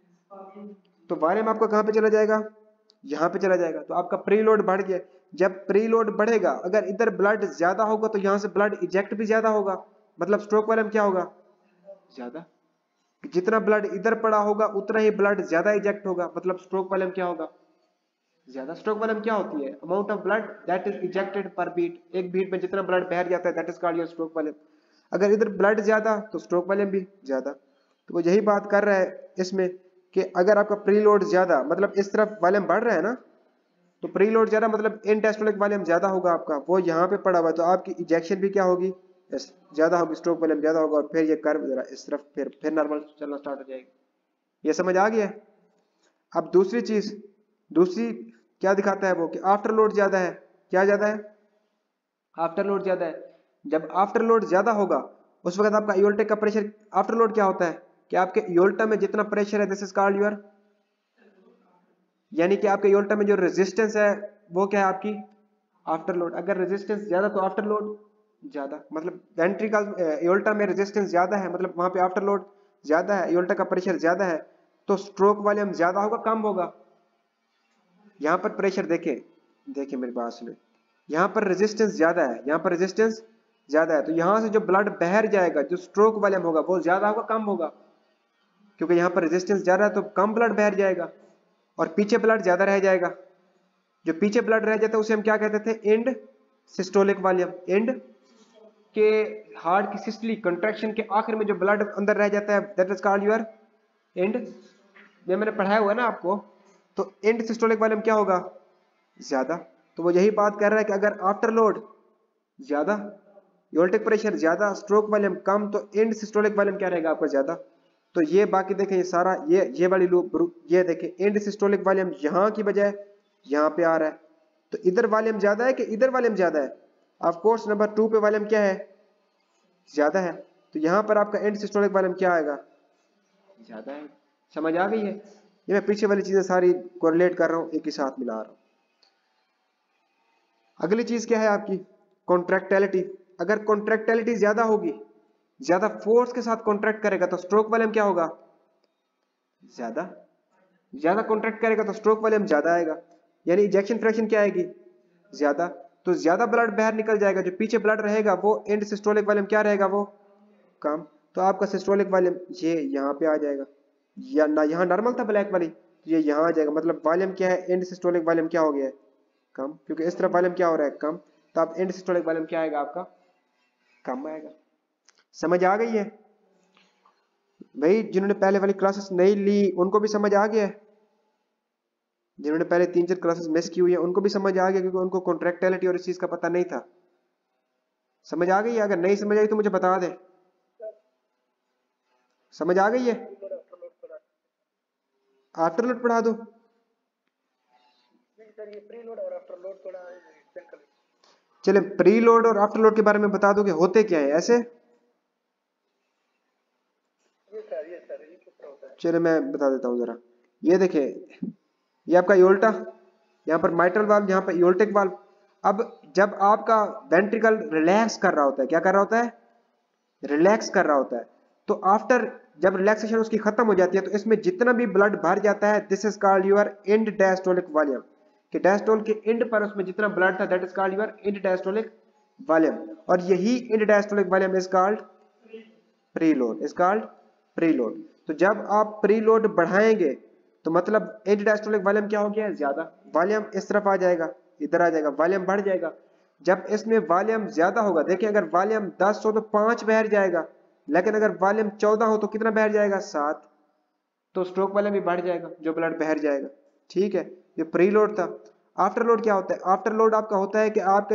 तो वॉल्यूम आपका कहां पे चला जाएगा? यहाँ पे चला जाएगा। तो आपका प्री लोड बढ़ गया। जब प्री लोड बढ़ेगा, अगर इधर ब्लड ज्यादा होगा तो यहाँ से ब्लड इजेक्ट भी ज्यादा होगा, मतलब स्ट्रोक वॉल्यूम क्या होगा? ज्यादा। जितना ब्लड इधर पड़ा होगा उतना ही ब्लड ज्यादा इजेक्ट होगा, मतलब स्ट्रोक वॉल्यूम क्या होगा? ज्यादा। स्ट्रोक वॉल्यूम क्या होती है? Amount of blood that is ejected per beat, एक बीट में जितना ब्लड बह जाता है that is called your stroke volume. अगर इधर ब्लड ज्यादा तो स्ट्रोक वॉल्यूम भी ज्यादा। तो वो यही बात कर रहा है इसमें कि अगर आपका प्रीलोड ज्यादा, मतलब इस तरफ वॉल्यूम बढ़ रहा है ना, तो प्रीलोड ज्यादा मतलब इंडायस्टोलिक वॉल्यूम ज्यादा होगा आपका, वो यहाँ पे पड़ा हुआ है, तो आपकी इजेक्शन भी क्या होगी? ज्यादा होगी, स्ट्रोक वॉल्यूम ज्यादा होगा, और फिर ये कर्व जरा इस तरफ फिर नॉर्मल चलना स्टार्ट हो जाएगी। ये समझ आ गया? अब दूसरी चीज, दूसरी क्या दिखाता है वो कि आफ्टर लोड ज्यादा है। क्या ज्यादा है? आफ्टर लोड ज्यादा है। जब आफ्टर लोड ज्यादा होगा उस वक्त आपका एओर्टिक का प्रेशर, आफ्टर लोड क्या होता है कि आपके एओर्टा में जितना प्रेशर है दिस इज कॉल्ड योर, यानी कि आपके एओर्टा में जो रेजिस्टेंस है वो क्या है आपकी? After load. अगर रेजिस्टेंस ज्यादा तो आफ्टर लोड ज्यादा, मतलब वेंट्रिकल एओर्टा में रेजिस्टेंस ज्यादा है मतलब वहां पे आफ्टर लोड ज्यादा है, एओर्टा का प्रेशर ज्यादा है, तो स्ट्रोक वॉल्यूम ज्यादा होगा कम होगा? यहाँ पर प्रेशर देखें, देखिए मेरी बात सुने, यहाँ पर रेजिस्टेंस ज्यादा है, यहाँ पर रेजिस्टेंस ज्यादा है, तो यहाँ से जो ब्लड बहर जाएगा, जो स्ट्रोक वॉल्यूम होगा वो ज्यादा होगा कम होगा? क्योंकि यहाँ पर रेजिस्टेंस ज्यादा है तो कम ब्लड बहर जाएगा, और पीछे ब्लड ज्यादा रह जाएगा। जो पीछे ब्लड रह जाता है उसे हम क्या कहते थे? End systolic volume. एंड के हार्ट की सिस्टली कंट्रैक्शन के आखिर में जो ब्लड अंदर रह जाता है that is called your end. ये मैंने पढ़ाया हुआ है ना आपको। तो एंड सिस्टोलिक वॉल्यूम क्या होगा? ज्यादा। तो वो यही बात कर रहा है कि अगर आफ्टर लोड ज्यादा, एओर्टिक प्रेशर ज्यादा, स्ट्रोक वॉल्यूम कम, तो एंड सिस्टोलिक वॉल्यूम क्या रहेगा आपका? ज्यादा। तो ये बाकी देखें, ये सारा ये वाली लूप, ये देखें एंड सिस्टोलिक वॉल्यूम यहाँ की बजाय यहाँ पे आ रहा है, तो इधर वॉल्यूम ज्यादा है कि इधर वॉल्यूम ज्यादा है? ऑफ कोर्स नंबर 2 पे वॉल्यूम क्या है? ज्यादा है। तो यहाँ पर आपका एंड सिस्टोलिक वॉल्यूम क्या आएगा? ज्यादा है। समझ आ गई है? ये मैं पीछे वाली चीजें सारी कोरिलेट कर रहा हूँ, एक ही साथ मिला रहा हूँ। अगली चीज क्या है आपकी? कॉन्ट्रैक्टिलिटी। अगर कॉन्ट्रैक्टिलिटी ज्यादा होगी, ज्यादा फोर्स के साथ कॉन्ट्रैक्ट करेगा तो स्ट्रोक वॉल्यूम क्या होगा? ज्यादा। ज्यादा कॉन्ट्रैक्ट करेगा तो स्ट्रोक वॉल्यूम ज्यादा आएगा, यानी इजेक्शन फ्रैक्शन क्या आएगी? ज्यादा। तो ज्यादा ब्लड बाहर निकल जाएगा, जो पीछे ब्लड रहेगा वो एंड सिस्टोलिक वॉल्यूम क्या रहेगा? वो कम। तो आपका सिस्टोलिक वॉल्यूम ये यहाँ पे आ जाएगा, या ना यहाँ नॉर्मल था ब्लैक वाली, ये यहाँ आ जाएगा, मतलब वॉल्यूम क्या है? एंड सिस्टोलिक वॉल्यूम क्या हो गया है? कम, क्योंकि इस तरफ वॉल्यूम क्या हो रहा है? कम। तो आप एंड सिस्टोलिक वॉल्यूम क्या आएगा आपका? कम आएगा। समझ आ गई है भाई? जिन्होंने पहले वाली क्लासेस नहीं ली उनको भी समझ आ गया है, जिन्होंने पहले 3-4 क्लासेस मिस की हुई है उनको भी समझ आ गया, क्योंकि उनको कॉन्ट्रैक्टिलिटी और इस चीज का पता नहीं था। समझ आ गई है? अगर नहीं समझ आई तो मुझे बता दे। समझ आ गई है? आफ्टर लोड पढ़ा दो? चले प्री लोड और आफ्टर लोड के बारे में बता दो कि होते क्या है ऐसे। चलिए मैं बता देता हूँ जरा। ये देखिए, ये आपका योल्टा, यहाँ पर माइट्रल वाल्व, यहाँ पर योल्टिक वाल्व। अब जब आपका वेंट्रिकल रिलैक्स कर रहा होता है, क्या कर रहा होता है, रिलैक्स कर रहा होता है, तो आफ्टर जब रिलैक्सेशन उसकी खत्म हो जाती है तो इसमें जितना भी ब्लड भर जाता है, this is called your end diastolic volume. कि डायस्टोल के एंड पर उसमें जितना ब्लड था, that is called your end diastolic volume. और यही end diastolic volume is called preload, is called preload. तो जब आप प्रीलोड बढ़ाएंगे तो मतलब एंड डायस्टोलिक वॉल्यूम क्या हो गया, ज्यादा। वॉल्यूम इस तरफ आ जाएगा, इधर आ जाएगा, वॉल्यूम बढ़ जाएगा। जब इसमें वॉल्यूम ज्यादा होगा, देखिए अगर वॉल्यूम 10 हो तो 5 बह जाएगा, लेकिन अगर वॉल्यूम 14 हो तो कितना बह जाएगा, 7। तो स्ट्रोक वॉल्यूम भी बढ़ जाएगा, जो ब्लड बह जाएगा। ठीक है, ये प्रीलोड था। आफ्टर लोड क्या होता है, आफ्टर लोड आपका होता है कि आपका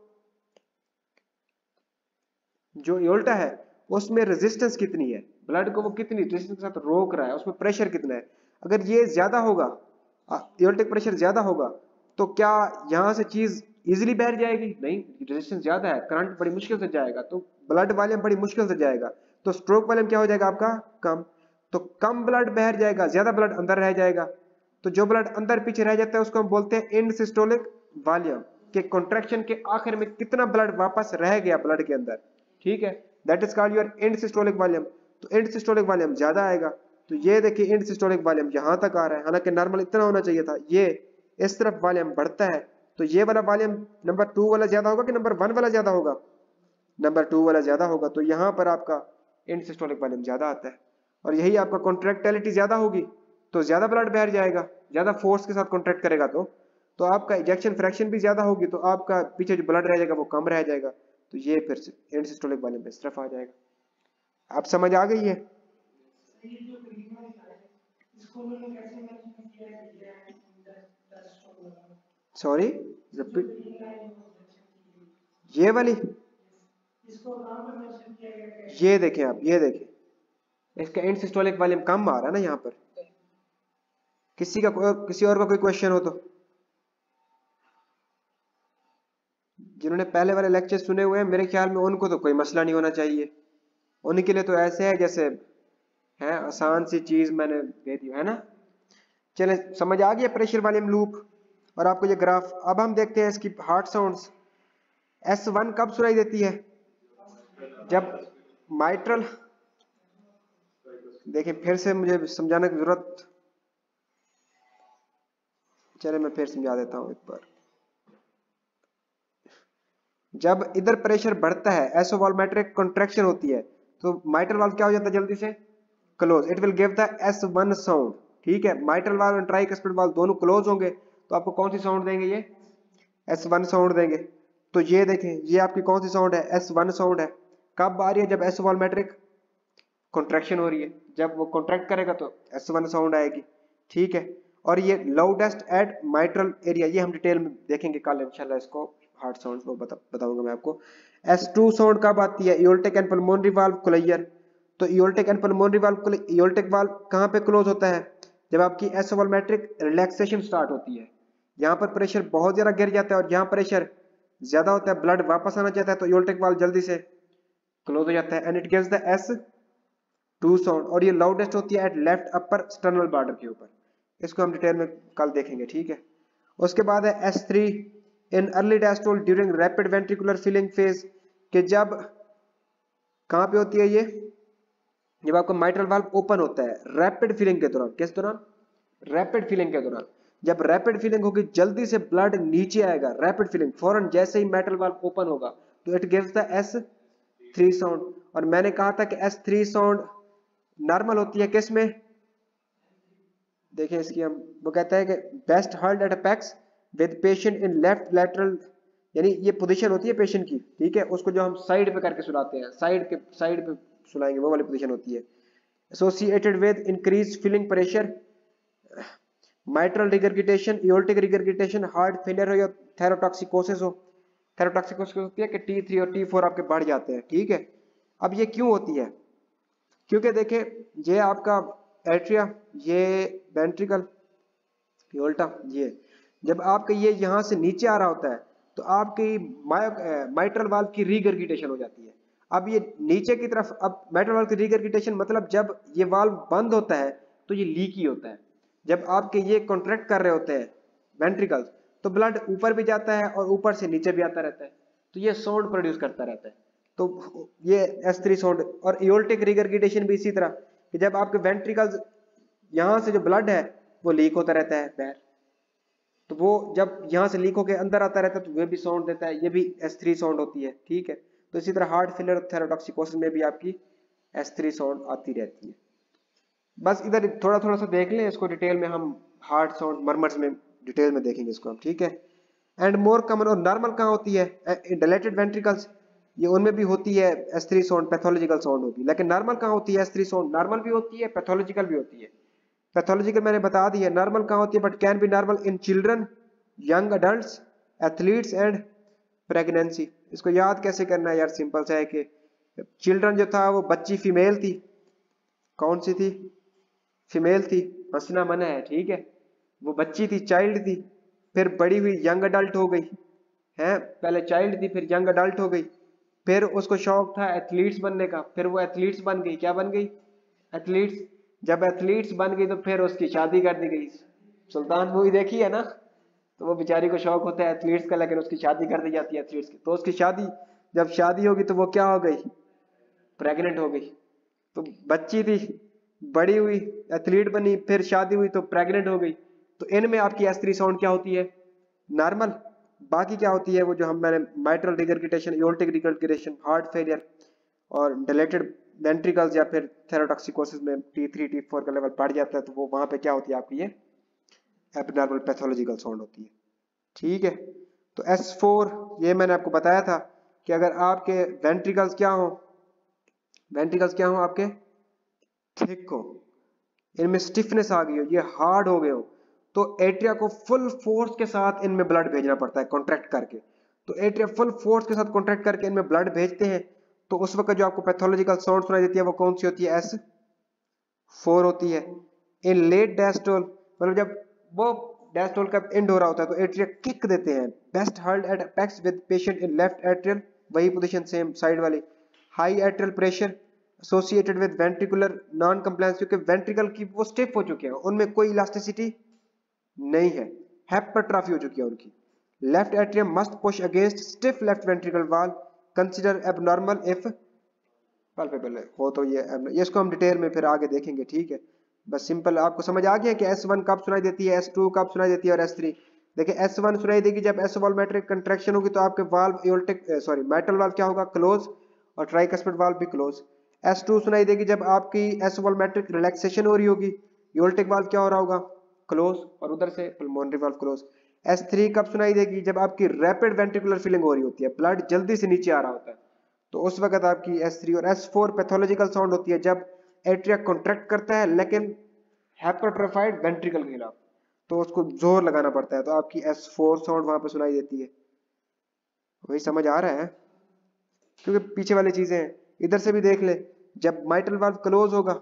जो योल्टा है उसमें रेजिस्टेंस कितनी है, ब्लड को वो कितनी रेजिस्टेंस के साथ रोक रहा है, उसमें प्रेशर कितना है। अगर ये ज्यादा होगा, योल्टिक प्रेशर ज्यादा होगा, तो क्या यहां से चीज इजीली बह जाएगी, नहीं, रेजिस्टेंस ज्यादा है, करंट बड़ी मुश्किल से जाएगा, तो ब्लड वॉल्यूम बड़ी मुश्किल से जाएगा, तो स्ट्रोक वॉल्यूम क्या हो जाएगा आपका, कम। तो कम ब्लड बह जाएगा, ज्यादा ब्लड अंदर रह जाएगा। तो जो ब्लड अंदर पीछे रह जाता है उसको हम बोलते हैं एंड सिस्टोलिक वॉल्यूम, के कॉन्ट्रैक्शन के आखिर में कितना ब्लड वापस रह गया ब्लड के अंदर। ठीक है, that is called your end systolic volume. तो एंड सिस्टोलिक वॉल्यूम ज्यादा आएगा। तो ये देखिए एंड सिस्टोलिक वॉल्यूम यहां तक आ रहा है, हालांकि नॉर्मल इतना होना चाहिए था। ये इस तरफ वॉल्यूम बढ़ता है, तो ये वाला वॉल्यूम नंबर 2 वाला ज्यादा होगा कि नंबर 1 वाला ज्यादा होगा, नंबर 2 वाला ज्यादा होगा। तो यहां पर आपका एंड सिस्टोलिक वॉल्यूम ज्यादा आता है। और यही आपका कॉन्ट्रैक्टिलिटी ज्यादा होगी तो ज्यादा ब्लड बह जाएगा, ज्यादा फोर्स के साथ कॉन्ट्रैक्ट करेगा तो आपका इजेक्शन फ्रैक्शन भी ज्यादा होगी, तो आपका पीछे जो ब्लड रह जाएगा वो कम रह जाएगा। तो ये फिर से एंड सिस्टोलिक वॉल्यूम पे इस तरफ आ जाएगा। आप समझ आ गई है? Sorry, repeat. ये वाली, ये देखें आप, ये देखें, इसका एंड सिस्टोलिक वॉल्यूम कम आ रहा है ना यहाँ पर। किसी और का कोई क्वेश्चन हो तो, जिन्होंने पहले वाले लेक्चर सुने हुए हैं मेरे ख्याल में उनको तो कोई मसला नहीं होना चाहिए। उनके लिए तो ऐसे है जैसे है आसान सी चीज मैंने दे दी है ना। चले, समझ आ गया प्रेशर वॉल्यूम लूप और आपको ये ग्राफ। अब हम देखते हैं इसकी हार्ट साउंड्स। S1 कब सुनाई देती है, जब माइट्रल, देखिए फिर से मुझे समझाने की जरूरत, चले मैं फिर समझा देता हूं एक बार। जब इधर प्रेशर बढ़ता है, एसोवॉल्मेट्रिक कॉन्ट्रैक्शन होती है, तो माइट्रल वाल्व क्या हो जाता है जल्दी से, close. It will give the S1 sound. ठीक है, माइट्रल वाल्व और ट्राइकस्पिड वाल्व दोनों क्लोज होंगे, तो आपको कौन सी साउंड देंगे, ये S1 साउंड देंगे। तो ये देखें, ये आपकी कौन सी साउंड है, S1 साउंड है। कब आ रही है, जब एसोवॉल्मेट्रिक कॉन्ट्रैक्शन हो रही है, जब वो कॉन्ट्रैक्ट करेगा तो S1 साउंड आएगी। ठीक है, और ये लाउडेस्ट एट माइट्रल एरिया, ये हम डिटेल में देखेंगे कल इंशाल्लाह, इसको हार्ट साउंड को बताऊंगा मैं आपको। S2 साउंड कब आती है, aortic and pulmonary valve closure. तो aortic and pulmonary valve, aortic valve कहां पे क्लोज होता है, जब आपकी एसोवॉल्मेट्रिक रिलैक्सेशन स्टार्ट होती है। यहां पर प्रेशर बहुत ज्यादा गिर जाता है और यहां प्रेशर ज्यादा होता है, ब्लड वापस आना चाहता है, तो इयोल्टिक वाल्व जल्दी से क्लोज हो जाता है and it gives the S2 sound. और ये लाउडेस्ट होती है at left upper sternal border के ऊपर। इसको हम डिटेल में कल देखेंगे। ठीक है, उसके बाद है S3 in early diastole during rapid ventricular filling phase, कि जब कहां पे होती है ये, जब आपका माइट्रल वाल्व ओपन होता है रैपिड फिलिंग के दौरान। किस दौरान, रैपिड फिलिंग के दौरान। जब रैपिड फिलिंग होगी जल्दी से ब्लड नीचे आएगा, रैपिड फिलिंग फौरन जैसे ही माइट्रल वाल्व ओपन होगा, तो it gives the S3 sound. और मैंने कहा था कि S3 साउंड नॉर्मल होती है किस में, देखिए इसकी हम, वो कहता है कि best heard at apex with patient in left lateral, यानी ये पोजीशन होती है पेशेंट की। ठीक है, उसको जो हम साइड पे करके सुलाते हैं, साइड पे सुलाएंगे, वो वाली पोजीशन होती है। Associated with increase filling pressure, mitral regurgitation, aortic regurgitation, heart failure हो या थेरोटॉक्सिकोसिस हो। थेरोटॉक्सिकोसिस होती है कि T3 और T4 आपके बढ़ जाते हैं। ठीक है, अब ये क्यों होती है, क्योंकि देखें ये आपका एट्रिया, ये वेंट्रिकल, योल्टा, ये जब आपका ये यहां से नीचे आ रहा होता है तो आपकी माइट्रल वाल्व की रीगर्गिटेशन हो जाती है। अब ये नीचे की तरफ, अब मिट्रल वाल्व की रिगर्गिटेशन मतलब जब ये वाल्व बंद होता है तो ये लीकी होता है। जब आपके ये कॉन्ट्रैक्ट कर रहे होते हैं वेंट्रिकल्स, तो ब्लड ऊपर भी जाता है और ऊपर से नीचे भी आता रहता है, तो ये साउंड प्रोड्यूस करता रहता है। तो ये S3 साउंड। और एओर्टिक रिगर्गिटेशन भी इसी तरह कि जब आपके वेंट्रिकल्स, यहाँ से जो ब्लड है वो लीक होता रहता है बाहर, तो वो जब यहाँ से लीक होकर अंदर आता रहता है तो वो भी साउंड देता है, ये भी S3 साउंड होती है। ठीक है, तो इसी तरह हार्ट फेलियर और थेरोटॉक्सिकोसिस में भी आपकी S3 साउंड आती रहती है। बस इधर थोड़ा थोड़ा सा देख लें इसको डिटेल में, हम हार्ट साउंड मर्मर्स में डिटेल में देखेंगे इसको हम। ठीक है, एंड मोर कॉमन और नॉर्मल कहाँ होती है? डायलेटेड वेंट्रिकल्स, ये उनमें भी होती है S3 साउंड, पैथोलॉजिकल साउंड होती है। लेकिन नॉर्मल कहाँ होती है? S3 साउंड नॉर्मल भी होती है, पैथोलॉजिकल भी होती है। पैथोलॉजिकल मैंने बता दी है, नॉर्मल कहाँ होती है, but can be normal in children, young adults, athletes and pregnancy. इसको याद कैसे करना है यार? सिंपल सा है कि चिल्ड्रन जो था वो बच्ची फीमेल थी, कौन सी थी? फीमेल थी, हंसना मना है, ठीक है, वो बच्ची थी, चाइल्ड थी, फिर बड़ी हुई यंग अडल्ट हो गई है, पहले चाइल्ड थी फिर यंग अडल्ट हो गई, फिर उसको शौक था एथलीट्स बनने का, फिर वो एथलीट्स बन गई। क्या बन गई? एथलीट्स। जब एथलीट्स बन गई तो फिर उसकी शादी कर दी गई। सुल्तान मूवी देखी है ना? तो वो बेचारी को शौक होता है एथलीट्स का, लेकिन उसकी शादी कर दी जाती है एथलीट्स की। तो उसकी शादी, जब शादी होगी तो वो क्या हो गई? प्रेग्नेंट हो गई। तो बच्ची थी, बड़ी हुई, एथलीट बनी, फिर शादी हुई तो प्रेग्नेंट हो गई। तो इनमें आपकी S3 साउंड क्या होती है? नॉर्मल। बाकी क्या होती है? वो जो हम मैंने mitral regurgitation, aortic regurgitation, heart failure और डायलेटेड वेंट्रिकल्स या फिर थेरोटॉक्सिकोसिस में T3 T4 का लेवल बढ़ जाता है, तो वो वहां पे क्या होती है आपकी? ये एबनॉर्मल पैथोलॉजिकल साउंड होती है। ठीक है, तो S4 ये मैंने आपको बताया था कि अगर आपके वेंट्रिकल्स क्या हो, वेंट्रिकल्स क्या हो आपके? थिक हो, इनमें स्टिफनेस आ गई हो, ये हार्ड हो गए हो, तो एट्रिया को फुल फोर्स के साथ इनमें ब्लड भेजना पड़ता है कॉन्ट्रैक्ट करके। तो एट्रिया फुल फोर्स के साथ कॉन्ट्रैक्ट करके इनमें ब्लड भेजते हैं, तो उस वक्त जो आपको पैथोलॉजिकल साउंड सुनाई देती है वो कौन सी होती है? S4 होती है। इन लेट डायस्टोल, मतलब जब वो डायस्टोल का एंड हो रहा होता है तो एट्रिया किक देते हैं। Best heard at apex with patient in left atrial, वही पोजीशन सेम साइड वाली। High atrial pressure associated with ventricular non compliance, क्योंकि वेंट्रिकल की वो स्टिफ हो चुके हैं, उनमें कोई इलास्टिसिटी नहीं है, हेपेट्रॉफी हो चुकी है उनकी। Left atrium must push against stiff left ventricle wall, consider abnormal if palpable हो तो ये इसको हम डिटेल में फिर आगे देखेंगे। ठीक है, बस सिंपल आपको समझ आ गया कि S1 कब सुनाई देती है, S2 कब सुनाई देती है और S3। देखिए S1 सुनाई देगी जब S वॉल्मेट्रिक कंट्रैक्शन होगी, तो आपके valve aortic sorry metal valve क्या होगा? क्लोज, और ट्राइकस्पिड वाल्व भी क्लोज। S2 सुनाई देगी जब आपकी S वॉल्मेट्रिक रिलैक्सेशन हो रही होगी, एओर्टिक वाल्व क्या हो रहा होगा? क्लोज, और उधर से पल्मोनरी वाल्व क्लोज। S3 कब सुनाई देगी? जब आपकी रैपिड वेंट्रिकुलर फिलिंग हो रही होती है, ब्लड जल्दी से नीचे आ रहा होता है, तो उस वक्त आपकी S3। और S4 पैथोलॉजिकल साउंड होती है जब एट्रिया कॉन्ट्रैक्ट करता है लेकिन हाइपरट्रोफाइड वेंट्रिकल के खिलाफ, तो उसको जोर लगाना पड़ता है, तो आपकी S4 साउंड वहां पे सुनाई देती है। वही समझ आ रहा है? क्योंकि पीछे वाली चीजें हैं, इधर से भी देख ले। जब माइट्रल वाल्व क्लोज होगा,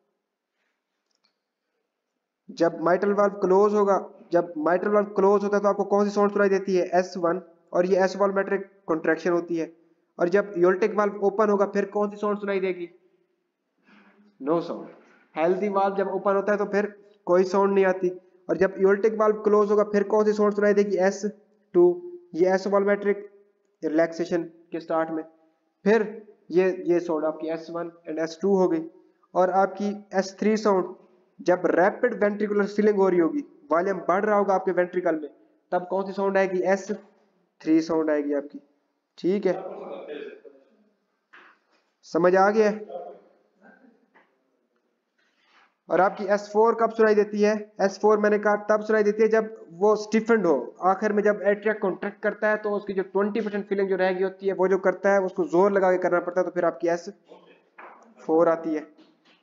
जब माइट्रल वाल्व क्लोज होगा, जब माइट्रल वाल्व क्लोज होता है तो आपको कौन सी साउंड सुनाई देती है? S1, और ये S वॉल्मेट्रिक कॉन्ट्रैक्शन होती है। और जब एओर्टिक वाल्व ओपन होगा फिर कौन सी साउंड सुनाई देगी? No sound. हेल्दी वाल्व जब ओपन होता है तो फिर कोई साउंड नहीं आती। और जब एओर्टिक वाल्व क्लोज होगा फिर कौन सी साउंड सुनाई देगी? S2, ये S वॉल्मेट्रिक रिलैक्सेशन के स्टार्ट में। फिर ये साउंड आपकी S1 एंड S2 हो गई। और आपकी S3 साउंड जब रैपिड वेंट्रिकुलर फिलिंग हो रही होगी, वॉल्यूम बढ़ रहा होगा आपके वेंट्रिकल में, तब कौन सी साउंड आएगी? S3 साउंड आएगी आपकी। ठीक है, समझ आ गया? और आपकी S4 कब सुनाई देती है? S4 मैंने कहा तब सुनाई देती है जब वो स्टिफेंड हो, आखिर में जब एट्रिया कॉन्ट्रैक्ट करता है तो उसकी जो 20% फीलिंग जो रहेगी होती है, वो जो करता है उसको जोर लगा के करना पड़ता है, तो फिर आपकी S4 आती है।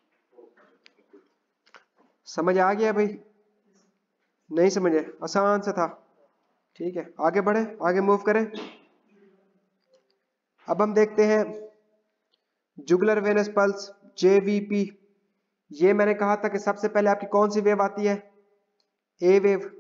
समझ आ गया भाई? नहीं समझे? आसान सा था। ठीक है, आगे बढ़े, आगे मूव करें। अब हम देखते हैं जुगुलर वेनस पल्स, JVP। ये मैंने कहा था कि सबसे पहले आपकी कौन सी वेव आती है? A wave.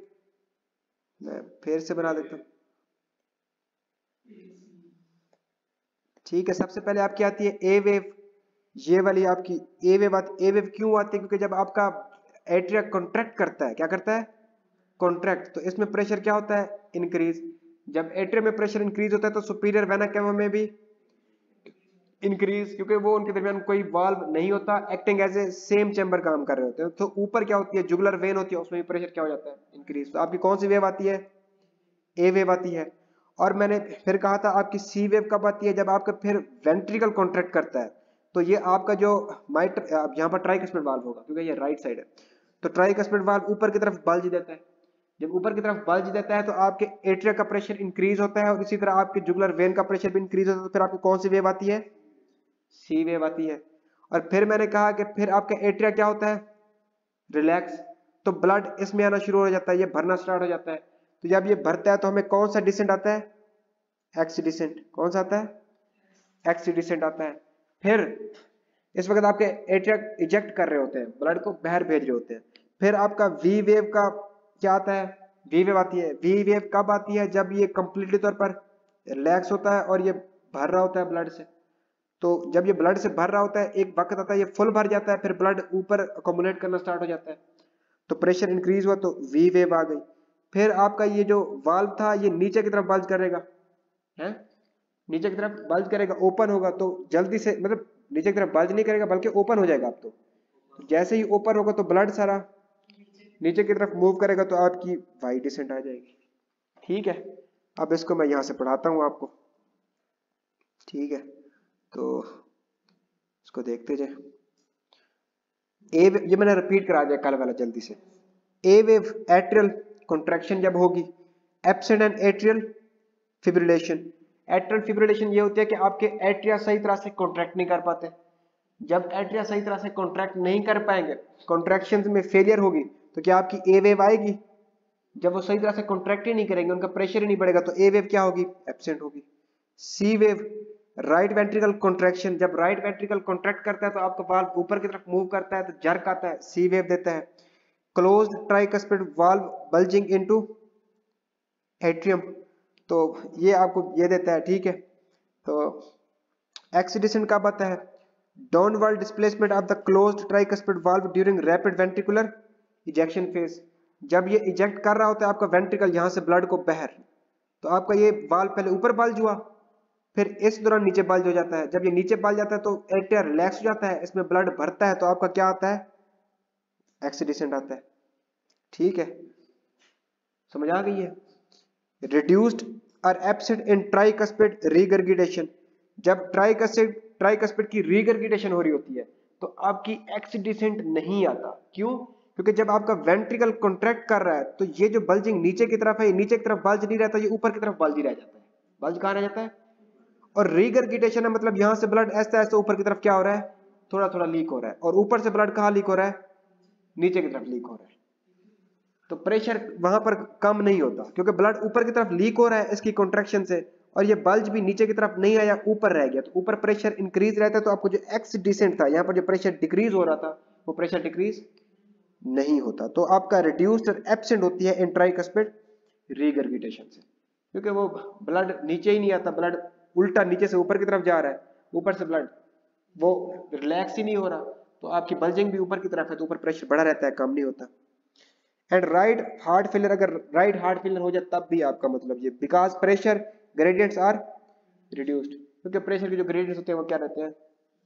मैं फिर से बना देता हूं। ठीक है, सबसे पहले आपकी आती है ए वेव, ये वाली आपकी ए वेव आती। ए वेव क्यों आती है? क्योंकि जब आपका एट्रिया कॉन्ट्रैक्ट करता है, क्या करता है? कॉन्ट्रैक्ट, तो इसमें प्रेशर क्या होता है? इंक्रीज। जब एट्रिया में प्रेशर इंक्रीज होता है तो सुपीरियर वेना कैवा में भी इंक्रीज, क्योंकि वो उनके दरमियान कोई वाल्व नहीं होता, acting as a same chamber काम कर रहे होते हैं। तो ऊपर क्या होती है? जुगुलर वेन होती है, उसमें भी प्रेशर क्या हो जाता है? इंक्रीज। तो आपकी कौन सी वेव आती है? ए वेव आती है। और मैंने फिर कहा था आपकी सी वेव कब आती है? जब आपका फिर वेंट्रिकल कॉन्ट्रैक्ट करता है। तो ये आपका जो यहाँ पर ट्राइकस्पिड वाल्व होगा, क्योंकि ये राइट साइड है, तो ट्राइकस्पिड वाल्व ऊपर की तरफ बल्ज देता है। जब ऊपर की तरफ बल्ज देता है तो आपके एट्रिया का प्रेशर इंक्रीज होता है, और इसी तरह आपके जुगुलर वेन का प्रेशर भी इंक्रीज होता है। तो फिर आपको कौन सी वेव आती है? सी वेव आती है। और फिर मैंने कहा कि फिर आपका एट्रिया क्या होता है? रिलैक्स, तो ब्लड इसमें आना शुरू हो जाता है, ये भरना स्टार्ट हो जाता है। तो जब ये भरता है तो हमें कौन सा डिसेंट आता है? X descent. कौन सा आता है? एक्स डिसेंट आता है। फिर इस वक्त आपके एट्रिया इजेक्ट कर रहे होते हैं, ब्लड को बाहर भेज रहे होते हैं। फिर आपका वी वेव का क्या आता है? वी वेव आती है। वी वेव कब आती है? जब ये कंप्लीटली तौर पर रिलैक्स होता है और ये भर रहा होता है ब्लड से। तो जब ये ब्लड से भर रहा होता है, एक वक्त आता है ये फुल भर जाता है, फिर ब्लड ऊपर अकोमोडेट करना स्टार्ट हो जाता है, तो प्रेशर इंक्रीज हुआ, तो वी वेव आ गई। फिर आपका ये जो वाल्व था ये नीचे की तरफ बल्ज करेगा, है नीचे की तरफ बल्ज करेगा, ओपन होगा, तो जल्दी से, मतलब नीचे की तरफ बल्ज नहीं करेगा बल्कि ओपन हो जाएगा। आप तो जैसे ही ओपन होगा तो ब्लड सारा नीचे की तरफ मूव करेगा, तो आपकी वाई डिसेंट आ जाएगी। ठीक है, अब इसको मैं यहां से पढ़ाता हूं आपको। ठीक है, तो इसको देखते जाए। ये मैंने रिपीट करा दिया कल वाला जल्दी से। ए वेव एट्रियल कॉन्ट्रैक्शन जब होगी, absent and atrial fibrillation. Atrial fibrillation ये होती है कि आपके एट्रिया सही तरह से कॉन्ट्रैक्ट नहीं कर पाते। जब एट्रिया सही तरह से कॉन्ट्रैक्ट नहीं कर पाएंगे, कॉन्ट्रैक्शन में फेलियर होगी, तो क्या आपकी ए वेव आएगी? जब वो सही तरह से कॉन्ट्रैक्ट ही नहीं करेंगे, उनका प्रेशर ही नहीं बढ़ेगा, तो ए वेव क्या होगी? एब्सेंट होगी। C wave right ventricle contraction, जब राइट वेंट्रिकल कॉन्ट्रैक्ट करता है तो आपका वाल्व ऊपर की तरफ मूव करता है, तो जर्क आता है, सी वेव देता है। Closed tricuspid valve bulging into atrium, तो ये आपको ये देता है। ठीक है, तो एक्स डिसेंट कब आता है? Downward displacement of the closed tricuspid valve during rapid ventricular ejection phase. जब ये इजेक्ट कर रहा होता है आपका वेंट्रिकल यहां से ब्लड को बाहर, तो आपका ये वाल्व पहले ऊपर बल्ज हुआ, फिर इस दौरान नीचे बल्ज हो जाता है। जब ये नीचे बल्ज जाता है तो एट्रिया रिलैक्स हो जाता है, इसमें ब्लड भरता है, तो आपका क्या आता है? एक्स डिसेंट आता है। ठीक है, समझ आ गई है? रिड्यूस्ड और एब्सेंट इन ट्राइकस्पिड रीगर्गिटेशन। जब ट्राइकस्पिड की रीगर्गिटेशन हो रही होती है तो आपकी एक्स डिसेंट नहीं आता। क्यों? क्योंकि जब आपका वेंट्रिकल कॉन्ट्रैक्ट कर रहा है तो ये जो बल्जिंग नीचे की तरफ है, ये नीचे की तरफ बल्ज नहीं रहता, ये ऊपर की तरफ बल्ज ही रह जाता है। बल्ज कहां रह जाता है? और रीगर्गिटेशन है, मतलब यहां से ब्लड ऐसे ऐसे ऊपर की तरफ क्या हो रहा है? थोड़ा थोड़ा लीक हो रहा है, और ऊपर से ब्लड कहां लीक हो रहा है? नीचे की तरफ लीक हो रहा है। तो प्रेशर वहां पर कम नहीं होता, क्योंकि ब्लड ऊपर की तरफ लीक हो रहा है इसकी कॉन्ट्रैक्शन से, और ये बल्ज भी नीचे की तरफ नहीं आया, ऊपर रह गया, तो ऊपर प्रेशर इंक्रीज रहता है। तो आपको जो एक्स डिसेंट था, यहाँ पर जो प्रेशर डिक्रीज हो रहा था, वो प्रेशर डिक्रीज नहीं होता। तो आपका रिड्यूस्ड और एब्सेंट होती है इन ट्राइकस्पिड रीगर्गिटेशन से, क्योंकि वो ब्लड नीचे ही नहीं आता, ब्लड उल्टा नीचे से ऊपर की तरफ जा रहा है, ऊपर से ब्लड वो रिलैक्स ही नहीं हो रहा, तो आपकी बल्जिंग भी ऊपर की तरफ है, तो ऊपर प्रेशर बढ़ा रहता है, कम नहीं होता। एंड राइट हार्ट फेलियर, अगर राइट हार्ट फेलियर हो जाए तब भी आपका मतलब ये, because pressure gradients are reduced, क्योंकि प्रेशर के जो ग्रेडियंट्स होते हैं वो क्या रहते हैं?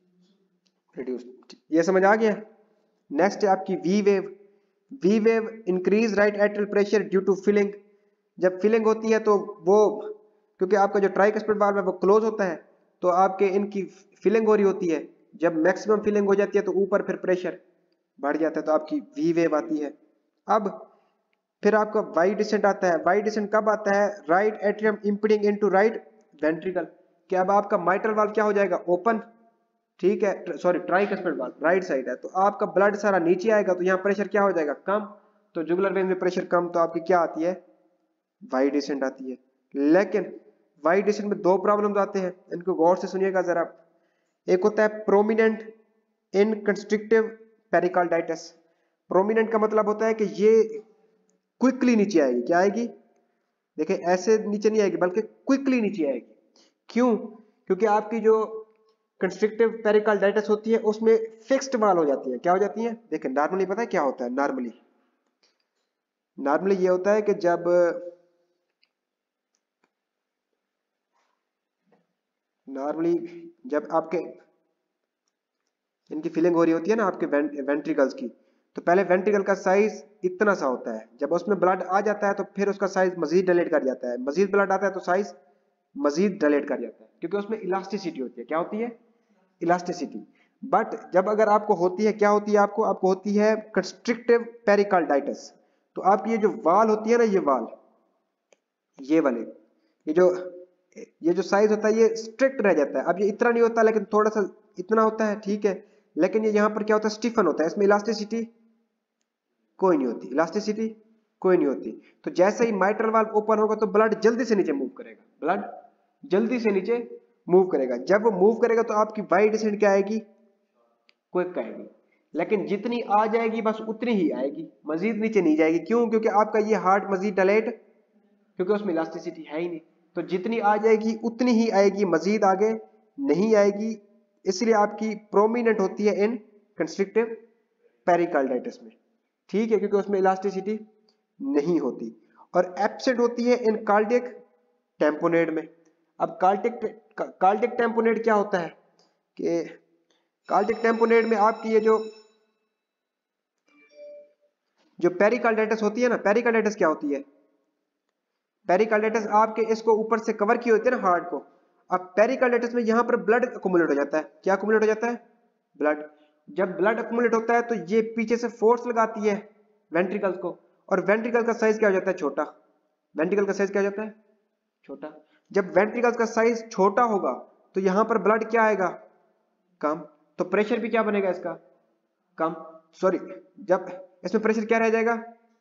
रिड्यूस्ड। ये समझ आ गया? नेक्स्ट है आपकी v wave. V wave increase right atrial pressure due to filling. जब फिलिंग होती है तो वो, क्योंकि आपका जो ट्राइकस्पिड वाल्व है वो क्लोज होता है, तो आपके इनकी फिलिंग हो रही होती है। जब मैक्सिमम फिलिंग हो जाती है तो ऊपर फिर प्रेशर बढ़ जाता है, तो आपकी वी वेव आती है। अब फिर आपका वाई डिसेंट आता है। वाई डिसेंट कब आता है? Right atrium impeding into right ventricle, कि अब आपका माइट्रल वाल्व क्या हो जाएगा? ओपन। ठीक है, sorry tricuspid valve right side है, तो आपका ब्लड सारा नीचे आएगा, तो यहाँ प्रेशर क्या हो जाएगा? कम। तो जुगुलर वेन में प्रेशर कम, तो आपकी क्या आती है? वाई डिसेंट आती है। लेकिन वाई डिसेंट में दो प्रॉब्लम्स आते हैं, इनको गौर से सुनिएगा जरा। एक होता है prominent in constrictive pericarditis. Prominent का मतलब होता है कि ये क्विकली नीचे आएगी। क्या आएगी? देखिए ऐसे नीचे नहीं आएगी, बल्कि क्विकली नीचे आएगी। क्यों? क्योंकि आपकी जो कंस्ट्रिक्टिव पेरिकार्डाइटिस होती है उसमें फिक्स्ड वाल हो जाती है। क्या हो जाती है? देखिए नॉर्मली पता है क्या होता है? नॉर्मली ये होता है कि जब आपके इनकी फीलिंग हो रही होती है ना आपके वेंट्रिकल्स की, तो पहले वेंट्रिकल का साइज इतना सा होता है, जब उसमें ब्लड आ जाता है तो फिर उसका साइज मजीद डिलेट कर जाता है, मजीद ब्लड आता है तो साइज मजीद डिलेट कर जाता है, क्योंकि उसमें इलास्टिसिटी होती है। क्या होती है? इलास्टिसिटी। बट जब अगर आपको होती है, क्या होती है आपको होती है कंस्ट्रिक्टिव पेरिकार्डाइटिस, तो आपकी ये जो वाल होती है ना, ये वाल, ये वाले, ये जो साइज होता है ये स्ट्रिक्ट रह जाता है। अब ये इतना नहीं होता लेकिन थोड़ा सा इतना होता है, ठीक है, लेकिन ये यहाँ पर क्या होता है? स्टिफन होता है, इसमें इलास्टिसिटी कोई नहीं होती, इलास्टिसिटी कोई नहीं होती। तो जैसे ही माइट्रल वाल्व ओपन होगा तो ब्लड जल्दी से नीचे मूव करेगा, ब्लड जल्दी से नीचे मूव करेगा। जब वो मूव करेगा तो आपकी वाई डिसेंट क्या आएगी? क्विक आएगी। लेकिन जितनी आ जाएगी बस उतनी ही आएगी, मजीद नीचे नहीं जाएगी। क्यों? क्योंकि आपका ये हार्ट मजीद डायलेट, क्योंकि उसमें इलास्टिसिटी है ही नहीं, तो जितनी आ जाएगी उतनी ही आएगी, मजीद आगे नहीं आएगी। इसलिए आपकी प्रोमिनेंट होती है इन कंस्ट्रिक्टिव पेरिकार्डाइटिस में, ठीक है, क्योंकि उसमें इलास्टिसिटी नहीं होती। और एब्सेंट होती है इन कार्डियक टेम्पोनेट में। अब कार्डियक टेम्पोनेट क्या होता है कि कार्डियक टेम्पोनेट में आपकी ये जो पेरिकार्डाइटिस होती है ना, पेरिकार्डाइटिस क्या होती है? पेरिकार्डाइटिस आपके इसको ऊपर से कवर की होती है ना हार्ट को। अब पेरिकार्डाइटिस में यहां पर ब्लड अकुमुलेट हो जाता है। क्या अकुमुलेट हो जाता है? ब्लड। जब ब्लड अकुमुलेट होता है तो ये पीछे से फोर्स लगाती है वेंट्रिकल्स को, और वेंट्रिकल का साइज क्या हो जाता है? छोटा। वेंट्रिकल का साइज क्या हो जाता है? छोटा। जब वेंट्रिकल का साइज छोटा होगा तो यहां पर ब्लड क्या आएगा? कम। तो प्रेशर भी क्या बनेगा इसका? कम। सॉरी, जब इसमें प्रेशर क्या रह जाएगा?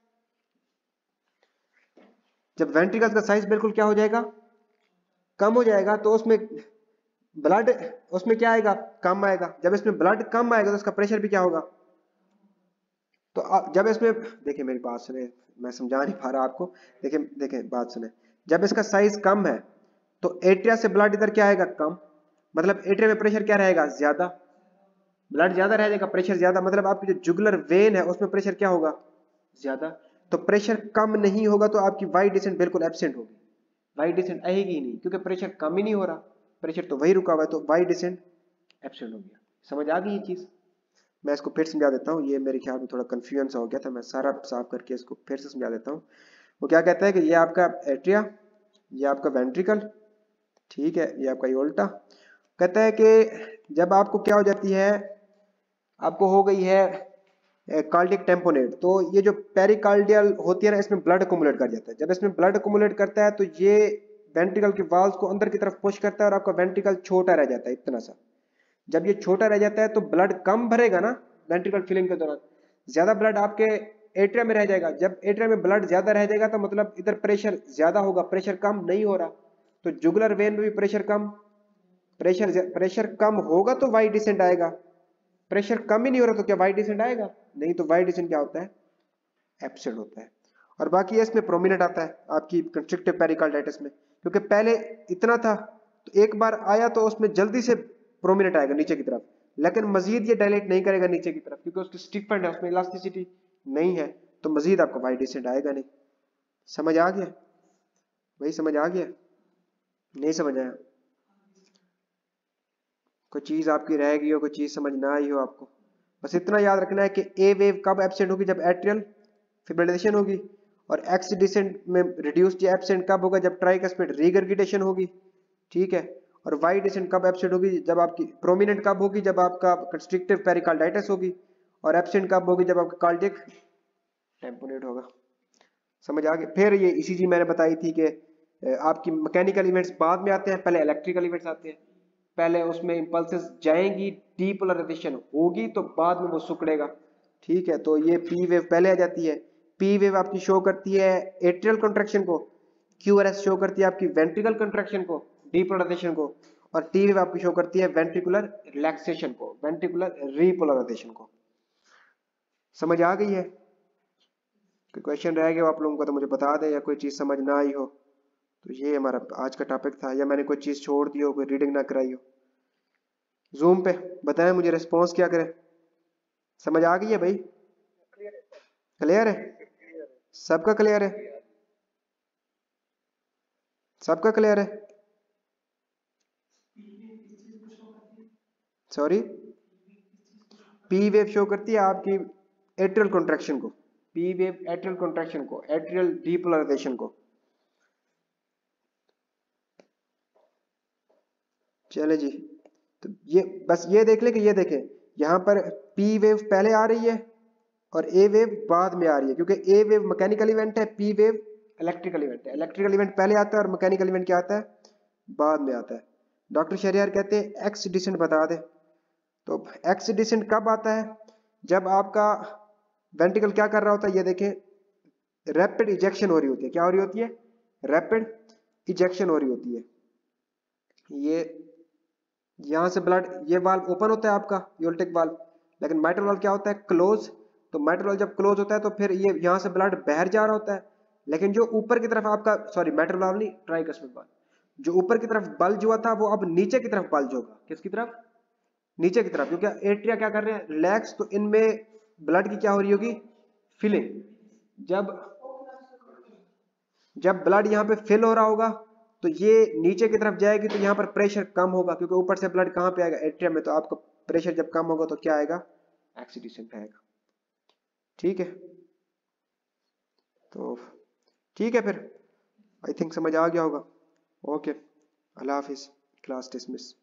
जब वेंट्रिकल्स का साइज बिल्कुल क्या हो जाएगा? कम हो जाएगा, तो उसमें ब्लड, उसमें क्या आएगा? कम आएगा। जब इसमें ब्लड कम आएगा तो उसका प्रेशर भी क्या होगा? तो जब इसमें, देखिए मेरी बात सुने, मैं समझा नहीं पा रहा आपको। देखिए देखिए बात सुने, जब इसका साइज कम है तो एट्रिया से ब्लड इधर क्या आएगा? कम। मतलब एट्रिया में प्रेशर क्या रहेगा? ज्यादा। ब्लड ज्यादा रह जाएगा, प्रेशर ज्यादा, मतलब आपकी जो जुगुलर वेन है उसमें प्रेशर क्या होगा? ज्यादा। तो प्रेशर कम नहीं होगा तो आपकी वाई डिसेंट बिल्कुल एब्सेंट होगी, वाई डिसेंट आएगी ही नहीं, क्योंकि प्रेशर कम ही नहीं हो रहा, प्रेशर तो वही रुका हुआ है, तो वाई डिसेंट एब्सेंट हो गया। समझ आ गई ये चीज? मैं इसको फिर समझा देता हूँ, ये मेरे ख्याल में थोड़ा कंफ्यूजन सा हो गया था, मैं सारा साफ करके इसको फिर से समझा देता हूँ। वो क्या कहता है कि ये आपका एट्रिया, ये आपका वेंट्रिकल, ठीक है, ये आपका एओर्टा। कहता है कि जब आपको क्या हो जाती है, आपको हो गई है कार्डियक टेम्पोनेट, तो ये जो पेरिकार्डियल होती है ना, इसमें ब्लड अकुमुलेट कर जाता है। जब इसमें ब्लड अकुमुलेट करता है तो ये वेंट्रिकल के वाल्स को अंदर की तरफ पुश करता है और आपका वेंट्रिकल छोटा रह जाता है, इतना सा। जब ये छोटा रह जाता है तो ब्लड कम भरेगा ना वेंट्रिकल फिलिंग के दौरान, ज्यादा ब्लड आपके एट्रिया में रह जाएगा। जब एट्रिया में ब्लड ज्यादा रह जाएगा तो मतलब इधर प्रेशर ज्यादा होगा, प्रेशर कम नहीं हो रहा, तो जुगुलर वेन में भी प्रेशर कम, प्रेशर कम होगा तो वाई डिसेंट आएगा। प्रेशर कम ही नहीं हो रहा तो क्या वाई डिसेंट आएगा? नहीं, तो वाई डिसेंट क्या होता है? एब्सेंट होता है। और बाकी इसमें प्रोमिनेंट आता है आपकी कंस्ट्रिक्टिव पेरिकार्डाइटिस में, क्योंकि पहले इतना था तो एक बार आया तो उसमें जल्दी से प्रोमिनेंट आएगा नीचे की तरफ, लेकिन मजीद ये डायलेट नहीं करेगा नीचे की तरफ, क्योंकि उसकी स्टिफेंड है, उसमें इलास्टिसिटी नहीं है, तो मजीद आपको वाई डिसेंट आएगा नहीं। समझ आ गया? वही समझ आ गया? नहीं समझ आया? कोई चीज आपकी रह गई हो, कोई चीज समझ ना आई हो आपको, बस इतना याद रखना है कि ए वेव कब एब्सेंट होगी? जब एट्रियल फिब्रिलेशन होगी। और एक्स डिसेंट में रिड्यूस्ड या एब्सेंट कब होगा? जब ट्राइकस्पिड रीगर्गिटेशन होगी, ठीक है। और वाई डिसेंट कब एब्सेंट होगी? जब आपकी प्रोमिनेंट कब होगी? जब आपका कंस्ट्रिक्टिव पेरिकार्डाइटिस होगी। और एब्सेंट कब होगी? जब आपका कार्डियक टेम्पोनेट होगा। समझ आ गया? फिर ये ईसीजी मैंने बताई थी कि आपकी मैकेनिकल इवेंट्स बाद में आते हैं, पहले इलेक्ट्रिकल इवेंट्स आते हैं। पहले उसमें इंपल्सेस जाएंगी, डीपोलराइजेशन होगी, तो बाद में वो सिकुड़ेगा, ठीक है। तो ये पी वेव पहले आ जाती है। पी वेव आपकी शो करती है एट्रियल कंट्रैक्शन को, क्यूआरएस शो करती है आपकी वेंट्रिकल कंट्रैक्शन को, डीपोलराइजेशन को, और टी वेव आपकी शो करती है वेंट्रिकुलर रिलैक्सेशन को, वेंट्रिकुलर रीपोलराइजेशन को। समझ आ गई है? कोई क्वेश्चन रह गया आप लोगों को तो मुझे बता दें, या कोई चीज समझ ना आई हो तो ये हमारा आज का टॉपिक था, या मैंने कोई चीज़ छोड़ दी हो, कोई रीडिंग ना कराई हो। जूम पे बताएं मुझे, रिस्पॉन्स क्या करें। समझ आ गई है भाई? क्लियर है? सबका क्लियर है? सबका क्लियर है? सॉरी, पी वेव शो करती है आपकी एट्रियल कॉन्ट्रैक्शन को, पी वेव एट्रियल कॉन्ट्रैक्शन को, एट्रियल डीपोलराइजेशन को। चले जी, तो ये बस ये देख ले कि ये देखें यहाँ पर पी वेव पहले आ रही है और ए वेव बाद में आ रही है, क्योंकि ए वेव मैकेनिकल इवेंट है, पी वेव इलेक्ट्रिकल इवेंट है। इलेक्ट्रिकल इवेंट पहले आता है और मैकेनिकल इवेंट क्या आता है? बाद में आता है। डॉक्टर शहरियार कहते हैं एक्स डिसेंट बता दे। तो एक्स डिसेंट कब आता है? जब आपका वेंट्रिकल क्या कर रहा होता है, ये देखें, रैपिड इजेक्शन हो रही होती है। क्या हो रही होती है? रैपिड इजेक्शन हो रही होती है। ये यहां से ब्लड, ये वाल्व ओपन होता है आपका यूरेटिक वाल्व, लेकिन माइट्रल वाल्व क्या होता है? क्लोज। तो माइट्रल वाल्व जब क्लोज होता है तो फिर ये यहां से ब्लड बाहर जा रहा होता है, लेकिन जो ऊपर की तरफ आपका, सॉरी माइट्रल वाल्व नहीं, ट्राइकस्मिक वाल्व, जो ऊपर की तरफ बल्ज हुआ था वो अब नीचे की तरफ बल्ज होगा। किसकी तरफ? नीचे की तरफ, क्योंकि एट्रिया क्या कर रहे हैं? रिलैक्स, तो इनमें ब्लड की क्या हो रही होगी? फिलिंग। जब जब ब्लड यहाँ पे फिल हो रहा होगा तो ये नीचे की तरफ जाएगी, तो यहाँ पर प्रेशर कम होगा, क्योंकि ऊपर से ब्लड कहाँ पे आएगा? एट्रिया में। तो आपका प्रेशर जब कम होगा तो क्या आएगा? एक्सीडेंट आएगा। ठीक है, तो ठीक है फिर, आई थिंक समझ आ गया होगा। ओके, अल्लाह हाफिज, क्लास डिसमिस।